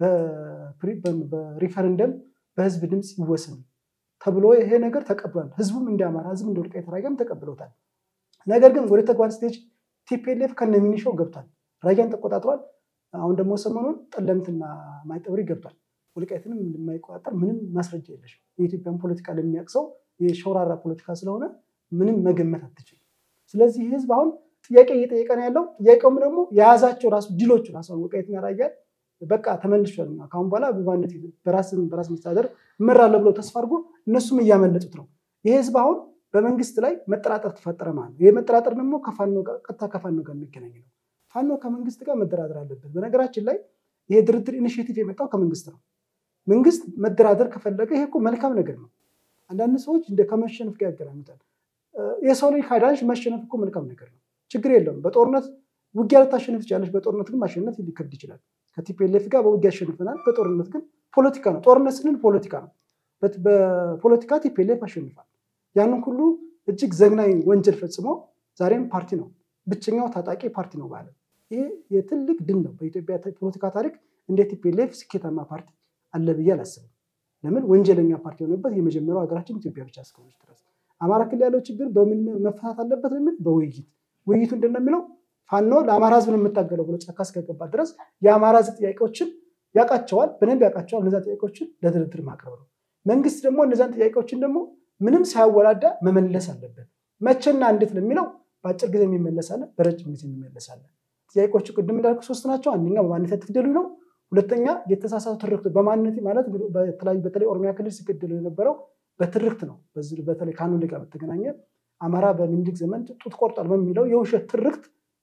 በሪፈረንደም በህዝብ ድምጽ ይወሰን ተብሎ ይሄ ነገር ተቀብሏል። ህዝቡም እንዲያማራ ህዝብ እንደ ወልቃይት ራያን ተቀብለውታል። ነገር ግን ወደ ተግባር ስቴጅ ቲፒኤልኤፍ ከነሚኒሻው ገብቷል፣ ራያን ተቆጣጥሯል። አሁን ደግሞ ሰሞኑን ጠለምትና ማይጠብሪ ገብቷል። ወልቃይትንም እንደማይቆጣጠር ምንም ማስረጃ የለሽም። የኢትዮጵያን ፖለቲካ ለሚያቅሰው የሾራራ ፖለቲካ ስለሆነ ምንም መገመት አትችልም። ስለዚህ ህዝብ አሁን ጥያቄ እየጠየቀ ነው ያለው። ጥያቄውም ደግሞ የያዛቸው ራሱ ድሎቹ ራሱ ወልቃይትና ራያን በቃ ተመልሷልና ካሁን በኋላ በባንነት በራስን በራስ መስተዳደር እመራለሁ ብለው ተስፋ አድርጎ እነሱም እያመለጡት ነው። ይሄ ህዝብ አሁን በመንግስት ላይ መጠራጠር ተፈጠረ ማለት ነው። ይሄ መጠራጠር ደግሞ ከፋኖ ጋር ቀጥታ ከፋኖ ጋር የሚገናኝ ነው። ፋኖ ከመንግስት ጋር መደራደር አለበት። በነገራችን ላይ ይሄ ድርድር ኢኒሺዬቲቭ የመጣው ከመንግስት ነው። መንግስት መደራደር ከፈለገ ይሄ እኮ መልካም ነገር ነው። አንዳንድ ሰዎች እንደ ከመሸነፍ ጋር ያገናኙታል። የሰው ልጅ ካዳንሽ መሸነፍ እኮ መልካም ነገር ነው፣ ችግር የለውም። በጦርነት ውጊያ ልታሸንፍ ትችላለሽ፣ በጦርነት ግን ማሸነፍ ሊከብድ ይችላል። ከቲፒኤልኤፍ ጋር በውጊያ አሸንፈናል፣ በጦርነት ግን ፖለቲካ ነው። ጦርነት ስንል ፖለቲካ ነው። በፖለቲካ ቲፒኤልኤፍ አሸንፏል። ያንን ሁሉ እጅግ ዘግናኝ ወንጀል ፈጽሞ ዛሬም ፓርቲ ነው፣ ብቸኛው ታጣቂ ፓርቲ ነው ማለት ይሄ የትልቅ ድል ነው። በኢትዮጵያ ፖለቲካ ታሪክ እንደ ቲፒኤልኤፍ ስኬታማ ፓርቲ አለ ብዬ አላስብም። ለምን ወንጀለኛ ፓርቲ የሆነበት የመጀመሪያው ሀገራችን ኢትዮጵያ ብቻ እስከሆነች ድረስ። አማራ ክልል ያለው ችግር በምን መፈታት አለበት የሚል በውይይት ውይይቱ እንደሚለው ፋኖ ለአማራ ህዝብ ነው የምታገለው ብሎ ጫካ እስከገባ ድረስ የአማራ ህዝብ ጥያቄዎችን ያውቃቸዋል፣ በደንብ ያውቃቸዋል። እነዛ ጥያቄዎችን ለድርድር ማቅረብ ነው። መንግስት ደግሞ እነዛን ጥያቄዎችን ደግሞ ምንም ሳያወላዳ መመለስ አለበት። መቼና እንዴት ለሚለው በአጭር ጊዜ የሚመለስ አለ፣ በረጅም ጊዜ የሚመለስ አለ። ጥያቄዎቹ ቅድም እንዳልኩ ሶስት ናቸው። አንደኛ በማንነት ትግደሉ ነው። ሁለተኛ የተሳሳቱ ትርክት በማንነት ማለት በተለይ በተለይ ኦሮሚያ ክልል ሲገደሉ የነበረው በትርክት ነው። በዚህ በተለይ ካኑን ጋር በተገናኘ አማራ በሚኒሊክ ዘመን ጡት ቆርጧል በሚለው የውሸት ትርክት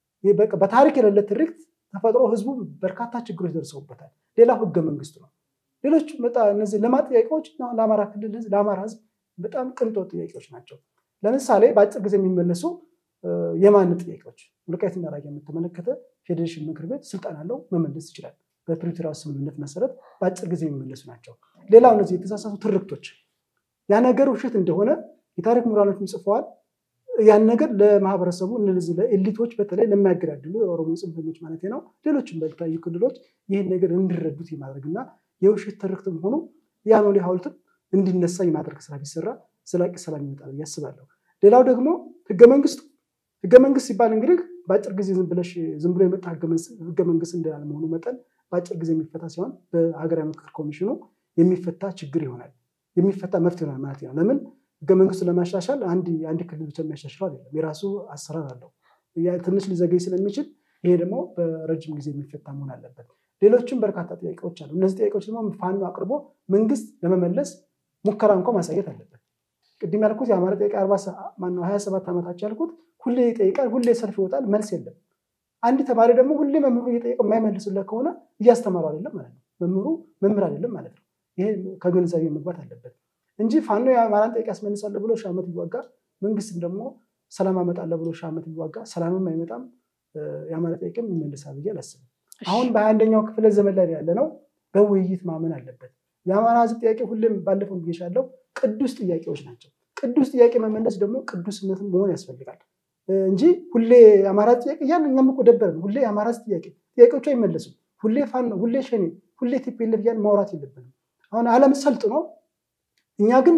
በታሪክ የሌለ ትርክት ተፈጥሮ ህዝቡ በርካታ ችግሮች ደርሰውበታል። ሌላው ህገ መንግስቱ ነው። ሌሎች መጣ እነዚህ ልማት ጥያቄዎች ለአማራ ክልል ህዝብ ለአማራ ህዝብ በጣም ቅንጦት ጥያቄዎች ናቸው። ለምሳሌ በአጭር ጊዜ የሚመለሱ የማንነት ጥያቄዎች ወልቃይትና ራያን የተመለከተ ፌዴሬሽን ምክር ቤት ስልጣን አለው፣ መመለስ ይችላል። በፕሪቶሪያው ስምምነት መሰረት በአጭር ጊዜ የሚመለሱ ናቸው። ሌላው እነዚህ የተሳሳቱ ትርክቶች ያ ነገር ውሸት እንደሆነ የታሪክ ምሁራኖችም ጽፈዋል። ያን ነገር ለማህበረሰቡ እነዚህ ለኤሊቶች በተለይ ለሚያገዳድሉ የኦሮሞ ጽንፈኞች ማለት ነው ሌሎችም በተለያዩ ክልሎች ይህን ነገር እንዲረዱት የማድረግና የውሸት ትርክትም ሆኖ ያኖሌ ሐውልትም እንዲነሳ የማድረግ ስራ ቢሰራ ዘላቂ ሰላም ይመጣል ብዬ አስባለሁ። ሌላው ደግሞ ህገ መንግስቱ ህገ መንግስት ሲባል እንግዲህ በአጭር ጊዜ ዝም ብለሽ ዝም ብሎ የመጣ ህገ መንግስት እንዳለ መሆኑ መጠን በአጭር ጊዜ የሚፈታ ሲሆን በሀገራዊ ምክክር ኮሚሽኑ የሚፈታ ችግር ይሆናል፣ የሚፈታ መፍትሄ ይሆናል ማለት ነው። ለምን ህገ መንግስቱን ለማሻሻል አንድ አንድ ክልል ብቻ የሚያሻሽለው አይደለም፣ የራሱ አሰራር አለው። ያ ትንሽ ሊዘገይ ስለሚችል ይሄ ደግሞ በረጅም ጊዜ የሚፈታ መሆን አለበት። ሌሎችም በርካታ ጥያቄዎች አሉ። እነዚህ ጥያቄዎች ደግሞ ፋኖ አቅርቦ መንግስት ለመመለስ ሙከራ እንኳን ማሳየት አለበት። ቅድም ያልኩት የአማራ ጥያቄ አርባ ማነው ሀያ ሰባት ዓመታቸው ያልኩት ሁሌ ይጠይቃል፣ ሁሌ ሰልፍ ይወጣል፣ መልስ የለም። አንድ ተማሪ ደግሞ ሁሌ መምህሩ እየጠየቀው የማይመልስለት ከሆነ እያስተማሩ አይደለም ማለት ነው። መምህሩ መምህር አይደለም ማለት ነው። ይሄ ከግንዛቤ መግባት አለበት እንጂ ፋኖ የአማራን ጥያቄ ያስመልሳል ብሎ ሺህ ዓመት ይዋጋ፣ መንግስትም ደግሞ ሰላም አመጣለሁ ብሎ ሺህ ዓመት ይዋጋ፣ ሰላምም አይመጣም፣ የአማራ ጥያቄም ይመልሳል ብዬ አላስብም። አሁን በአንደኛው ክፍለ ዘመን ላይ ያለ ነው፣ በውይይት ማመን አለበት። የአማራ ህዝብ ጥያቄ ሁሌም ባለፈው ብዬሻለሁ ቅዱስ ጥያቄዎች ናቸው። ቅዱስ ጥያቄ መመለስ ደግሞ ቅዱስነትን መሆን ያስፈልጋል እንጂ ሁሌ የአማራ ጥያቄ ያን እኛም እኮ ደበረን። ሁሌ የአማራ ጥያቄ ጥያቄዎቹ አይመለሱም። ሁሌ ፋኖ፣ ሁሌ ሸኔ፣ ሁሌ ቲፒኤልኤፍ ያን ማውራት የለብንም። አሁን ዓለም ሰልጥኖ እኛ ግን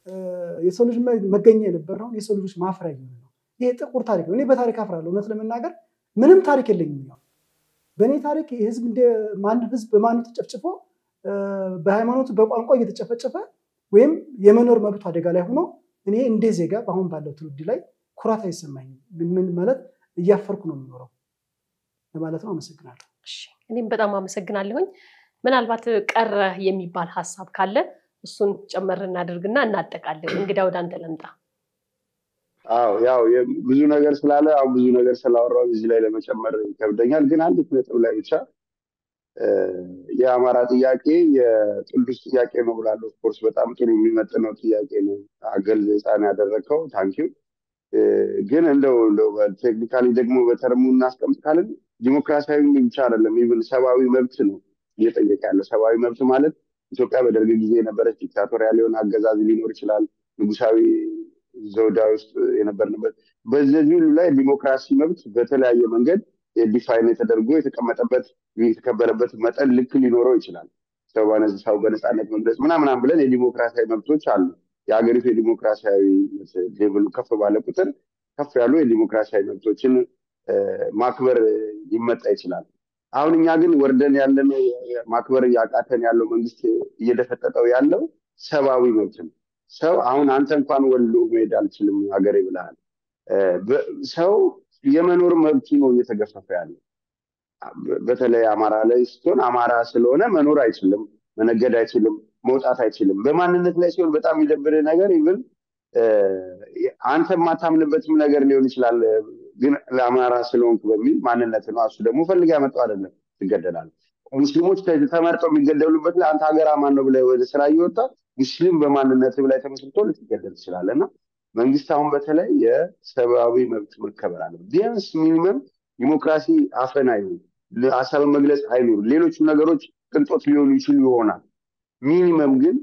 የሰው ልጅ መገኛ የነበረው የሰው ልጆች ማፍሪያ ነው። ይሄ ጥቁር ታሪክ ነው። እኔ በታሪክ አፍራለሁ። እውነት ለመናገር ምንም ታሪክ የለኝም። ያው በእኔ ታሪክ የህዝብ እንደ ማን ህዝብ በማን ተጨፍጭፎ በሃይማኖቱ በቋንቋ እየተጨፈጨፈ ወይም የመኖር መብቱ አደጋ ላይ ሆኖ እኔ እንደ ዜጋ በአሁን ባለው ትውልድ ላይ ኩራት አይሰማኝም። ምን ማለት እያፈርኩ ነው የምኖረው። ለማለት ነው። አመሰግናለሁ። እሺ እኔም በጣም አመሰግናለሁኝ። ምናልባት ቀረ የሚባል ሀሳብ ካለ እሱን ጨመር እናድርግና እናጠቃለን። እንግዳ ወደ አንተ ልምጣ። አዎ ያው ብዙ ነገር ስላለ አሁን ብዙ ነገር ስላወራው እዚህ ላይ ለመጨመር ይከብደኛል። ግን አንዲት ነጥብ ላይ ብቻ የአማራ ጥያቄ የቅዱስ ጥያቄ ነው ብላለሁ። ኦፍኮርስ በጣም ጥሩ የሚመጥነው ጥያቄ ነው አገል ህፃን ያደረከው ታንኪዩ። ግን እንደው እንደው ቴክኒካሊ ደግሞ በተርሙ እናስቀምጥ ካልን ዲሞክራሲያዊ ብቻ አይደለም፣ ኢቭን ሰብአዊ መብት ነው እየጠየቀ ያለው። ሰብአዊ መብት ማለት ኢትዮጵያ በደርግ ጊዜ የነበረች ዲክታቶሪያል የሆነ አገዛዝ ሊኖር ይችላል፣ ንጉሳዊ ዘውዳዊ ውስጥ የነበርንበት። በዚህ ሁሉ ላይ ዲሞክራሲ መብት በተለያየ መንገድ ዲፋይን ተደርጎ የተቀመጠበት የተከበረበት መጠን ልክ ሊኖረው ይችላል። ሰው በነዚህ ሰው በነፃነት መግለጽ ምናምን ብለን የዲሞክራሲያዊ መብቶች አሉ። የሀገሪቱ የዲሞክራሲያዊ ሌቭሉ ከፍ ባለ ቁጥር ከፍ ያሉ የዲሞክራሲያዊ መብቶችን ማክበር ሊመጣ ይችላል። አሁን እኛ ግን ወርደን ያለነው ማክበር እያቃተን ያለው መንግስት እየደፈጠጠው ያለው ሰብአዊ መብት ነው። ሰው አሁን አንተ እንኳን ወሎ መሄድ አልችልም ሀገሬ ብለሃል። ሰው የመኖር መብቱ ነው እየተገፈፈ ያለው። በተለይ አማራ ላይ ስትሆን አማራ ስለሆነ መኖር አይችልም፣ መነገድ አይችልም፣ መውጣት አይችልም። በማንነት ላይ ሲሆን በጣም የሚደብር ነገር ይብል አንተ የማታምንበትም ነገር ሊሆን ይችላል። ግን ለአማራ ስለሆንክ በሚል ማንነት ነው። እሱ ደግሞ ፈልጋ ያመጣው አይደለም፣ ትገደላለህ። ሙስሊሞች ተመርጠው የሚገደሉበት ላይ አንተ ሀገር አማን ነው ብለህ ወደ ስራ እየወጣ ሙስሊም በማንነት ላይ ተመስርቶ ልትገደል ትችላለህ። እና መንግስት አሁን በተለይ የሰብአዊ መብት መከበር አለ። ቢያንስ ሚኒመም ዲሞክራሲ አፈና ይሁን፣ ሀሳብን መግለጽ አይኑር፣ ሌሎቹ ነገሮች ቅንጦት ሊሆኑ ይችሉ ይሆናል። ሚኒመም ግን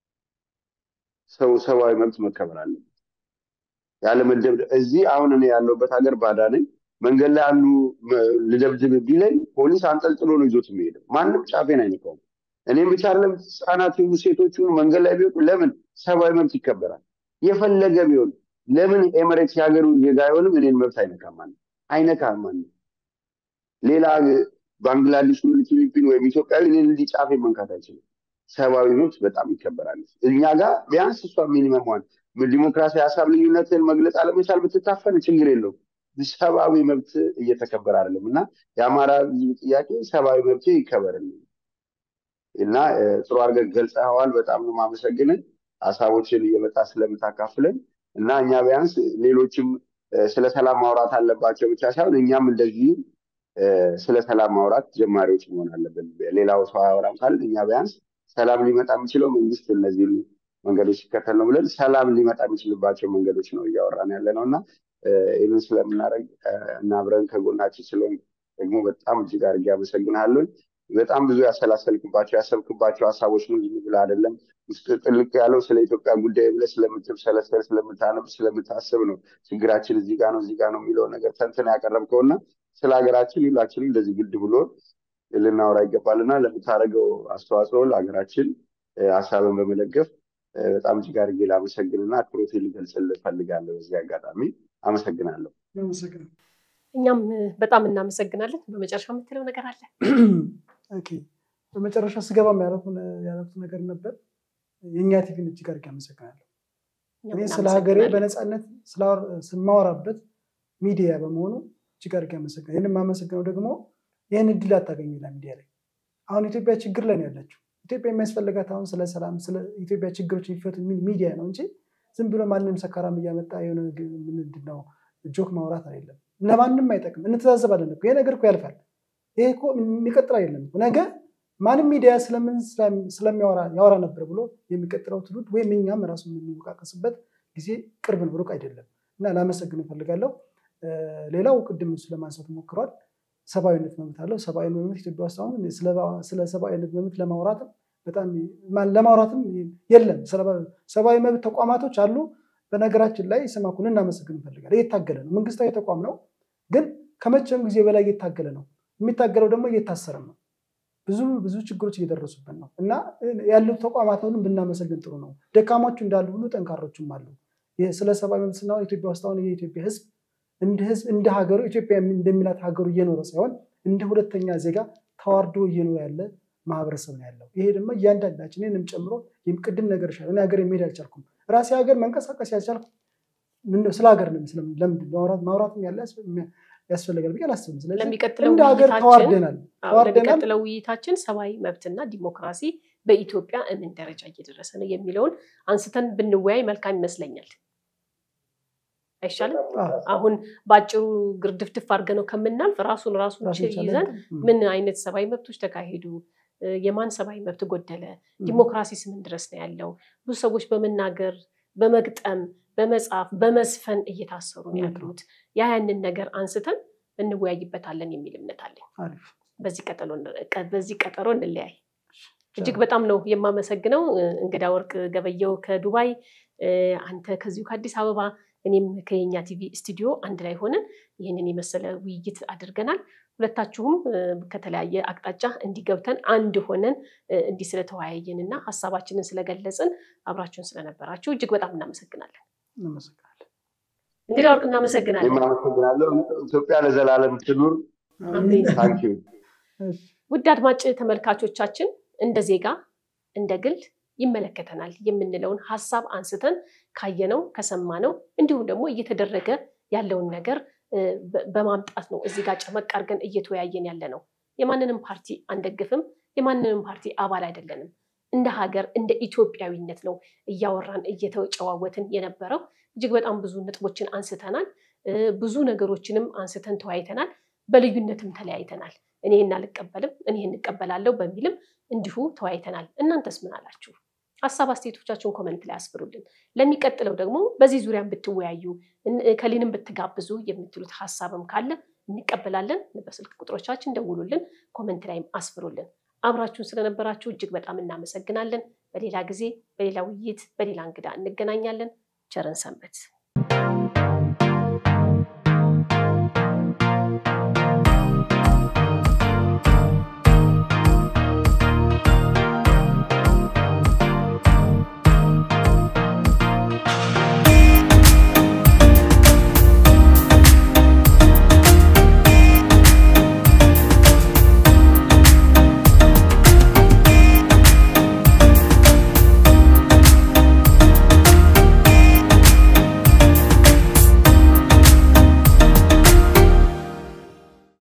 ሰው ሰብአዊ መብት መከበር አለ። ያለ መደብደብ እዚህ አሁን እኔ ያለሁበት ሀገር ባዳ ነኝ። መንገድ ላይ አንዱ ልደብድብ ቢለኝ ፖሊስ አንጠልጥሎ ነው ይዞት የሚሄደው። ማንም ጫፌን አይነካውም። እኔም ብቻ አይደለም ህፃናት ሴቶቹ መንገድ ላይ ቢወጡ ለምን ሰብአዊ መብት ይከበራል? የፈለገ ቢሆን ለምን ኤምሬትስ የሀገሩ ዜጋ አይሆንም? እኔን መብት አይነካም ማለት አይነካም ማለት ሌላ ባንግላዴሽ ወይ ፊሊፒን ወይ ኢትዮጵያዊ እኔን እንዲህ ጫፌን መንካት አይችልም። ሰብአዊ መብት በጣም ይከበራል። እኛ ጋር ቢያንስ እሷ ሚኒመም ዋን ዲሞክራሲ ሀሳብ ልዩነትን መግለጽ አለመቻል ብትታፈን ችግር የለውም። ሰብአዊ መብት እየተከበረ አይደለም እና የአማራ ጥያቄ ሰብአዊ መብት ይከበርልኝ እና ጥሩ አድርገህ ገልጸኸዋል። በጣም ነው የማመሰግነው ሀሳቦችን እየመጣ ስለምታካፍለን እና እኛ ቢያንስ ሌሎችም ስለ ሰላም ማውራት አለባቸው ብቻ ሳይሆን እኛም እንደዚህ ስለ ሰላም ማውራት ጀማሪዎች መሆን አለብን። ሌላው ሰው አያወራም ካልን እኛ ቢያንስ ሰላም ሊመጣ የሚችለው መንግስት እነዚህ መንገዶች ሲከተል ነው ብለን ሰላም ሊመጣ የሚችልባቸው መንገዶች ነው እያወራን ያለ ነው እና ይህንን ስለምናደርግ እና አብረን ከጎናችን ስለሆን ደግሞ በጣም እጅግ አድርጌ አመሰግናለሁ። በጣም ብዙ ያሰላሰልክባቸው ያሰብክባቸው ሀሳቦች ነው፣ ዝም ብለህ አይደለም። ውስጥ ጥልቅ ያለው ስለ ኢትዮጵያ ጉዳይ ብለህ ስለምትብሰለሰል ስለምታነብ ስለምታስብ ነው። ችግራችን እዚህ ጋር ነው እዚህ ጋር ነው የሚለው ነገር ተንተን ያቀረብከውና ስለ ሀገራችን ሁላችንም እንደዚህ ግድ ብሎ ልናወራ ይገባልና ለምታደርገው አስተዋጽኦ ለሀገራችን ሀሳብን በመደገፍ በጣም እጅግ አድርጌ ላመሰግንና አክብሮቴን ልገልጽልህ እፈልጋለሁ። በዚህ አጋጣሚ አመሰግናለሁ። እኛም በጣም እናመሰግናለን። በመጨረሻ የምትለው ነገር አለ? ኦኬ፣ በመጨረሻ ስገባ ያደረኩት ነገር ነበር። የእኛ ቲቪን እጅግ አድርጌ አመሰግናለሁ። እኔ ስለ ሀገሬ በነፃነት ስማወራበት ሚዲያ በመሆኑ እጅግ አድርጌ አመሰግናለሁ። ይህን የማመሰግነው ደግሞ ይህን እድል አታገኝላ ሚዲያ ላይ። አሁን ኢትዮጵያ ችግር ላይ ነው ያለችው። ኢትዮጵያ የሚያስፈልጋት አሁን ስለ ሰላም ስለ ኢትዮጵያ ችግሮች የሚፈቱ ሚዲያ ነው እንጂ ዝም ብሎ ማንንም ሰካራም እያመጣ የሆነ ምንድነው ጆክ ማውራት አይደለም። ለማንም አይጠቅም። እንተዛዘባለን እኮ ይሄ ነገር እኮ ያልፋል። ይሄ እኮ የሚቀጥል አይደለም። ነገ ማንም ሚዲያ ስለምን ስለሚያወራ ያወራ ነበር ብሎ የሚቀጥለው ትውልድ ወይም እኛም ራሱ የምንወቃቀስበት ጊዜ ቅርብ ነው፣ ሩቅ አይደለም እና ላመሰግን እፈልጋለሁ። ሌላው ቅድም እሱ ለማንሳት ሞክሯል። ሰብአዊነት መብት አለው። ሰብአዊ መብት ኢትዮጵያ ውስጥ አሁን ስለ ሰብአዊነት መብት ለማውራትም በጣም ለማውራትም የለም። ሰብአዊ መብት ተቋማቶች አሉ። በነገራችን ላይ ስማኩን እናመሰግን እንፈልጋለን። እየታገለ ነው፣ መንግስታዊ ተቋም ነው፣ ግን ከመቼም ጊዜ በላይ እየታገለ ነው። የሚታገለው ደግሞ እየታሰረ ነው። ብዙ ብዙ ችግሮች እየደረሱበት ነው እና ያሉት ተቋማቱን ብናመሰግን ጥሩ ነው። ደካሞቹ እንዳሉ ሁሉ ጠንካሮችም አሉ። ስለ ሰብአዊ መብት ስናወራ ኢትዮጵያ ውስጥ አሁን የኢትዮጵያ ህዝብ እንደ ህዝብ እንደ ሀገሩ ኢትዮጵያ እንደሚላት ሀገሩ እየኖረ ሳይሆን እንደ ሁለተኛ ዜጋ ተዋርዶ እየኖረ ያለ ማህበረሰብ ነው ያለው። ይሄ ደግሞ እያንዳንዳችን እኔንም ጨምሮ ቅድም ነገር ይሻላል። እኔ ሀገር መሄድ አልቻልኩም፣ ራሴ ሀገር መንቀሳቀስ ያልቻልኩ ምን ስለ ሀገር ነው ስለምን ለምን ማውራት ማውራትም ያለ ያስፈልጋል ብዬ አላስብም። ስለዚህ ለሚቀጥለው እንደ ሀገር ተዋርደናል ተዋርደናል ለሚቀጥለው ውይይታችን ሰብአዊ መብትና ዲሞክራሲ በኢትዮጵያ ምን ደረጃ እየደረሰ ነው የሚለውን አንስተን ብንወያይ መልካም ይመስለኛል። አይሻልም? አሁን ባጭሩ ግርድፍድፍ አድርገነው ከምናልፍ ራሱን ራሱን ይዘን ምን አይነት ሰብአዊ መብቶች ተካሄዱ፣ የማን ሰብአዊ መብት ጎደለ፣ ዲሞክራሲስ ምን ድረስ ነው ያለው፣ ብዙ ሰዎች በመናገር በመግጠም በመጻፍ በመስፈን እየታሰሩ ነው ያሉት። ያ ያንን ነገር አንስተን እንወያይበታለን የሚል እምነት አለኝ። አሪፍ በዚህ ቀጠሮ በዚህ ቀጠሮ እንለያይ። እጅግ በጣም ነው የማመሰግነው። እንግዳ ወርቅ ገበየው ከዱባይ፣ አንተ ከዚሁ ከአዲስ አበባ፣ እኔም ከኛ ቲቪ ስቱዲዮ አንድ ላይ ሆነን ይህንን የመሰለ ውይይት አድርገናል። ሁለታችሁም ከተለያየ አቅጣጫ እንዲገብተን አንድ ሆነን እንዲህ ስለተወያየንና ሐሳባችንን ስለገለጽን አብራችሁን ስለነበራችሁ እጅግ በጣም እናመሰግናለን። እናመሰግናለን። እንግዳ ወርቅ እናመሰግናለን። እናመሰግናለሁ። ኢትዮጵያ ለዘላለም ትኑር። አሜን። ታንክ ዩ። ውድ አድማጭ ተመልካቾቻችን እንደ ዜጋ እንደ ግል ይመለከተናል የምንለውን ሐሳብ አንስተን ካየነው ከሰማነው እንዲሁም ደግሞ እየተደረገ ያለውን ነገር በማምጣት ነው እዚህ ጋር ጨመቅ አድርገን እየተወያየን ያለ ነው። የማንንም ፓርቲ አንደግፍም፣ የማንንም ፓርቲ አባል አይደለንም። እንደ ሀገር እንደ ኢትዮጵያዊነት ነው እያወራን እየተጨዋወትን የነበረው። እጅግ በጣም ብዙ ነጥቦችን አንስተናል፣ ብዙ ነገሮችንም አንስተን ተወያይተናል፣ በልዩነትም ተለያይተናል። እኔ እናልቀበልም እኔ እንቀበላለሁ በሚልም እንዲሁ ተወያይተናል። እናንተስ ምን አላችሁ? ሐሳብ አስተያየቶቻችሁን ኮሜንት ላይ አስፍሩልን። ለሚቀጥለው ደግሞ በዚህ ዙሪያም ብትወያዩ ከሊንም ብትጋብዙ የምትሉት ሐሳብም ካለ እንቀበላለን። በስልክ ቁጥሮቻችን ደውሉልን፣ ኮሜንት ላይም አስፍሩልን። አብራችሁን ስለነበራችሁ እጅግ በጣም እናመሰግናለን። በሌላ ጊዜ በሌላ ውይይት በሌላ እንግዳ እንገናኛለን። ቸርን ሰንበት።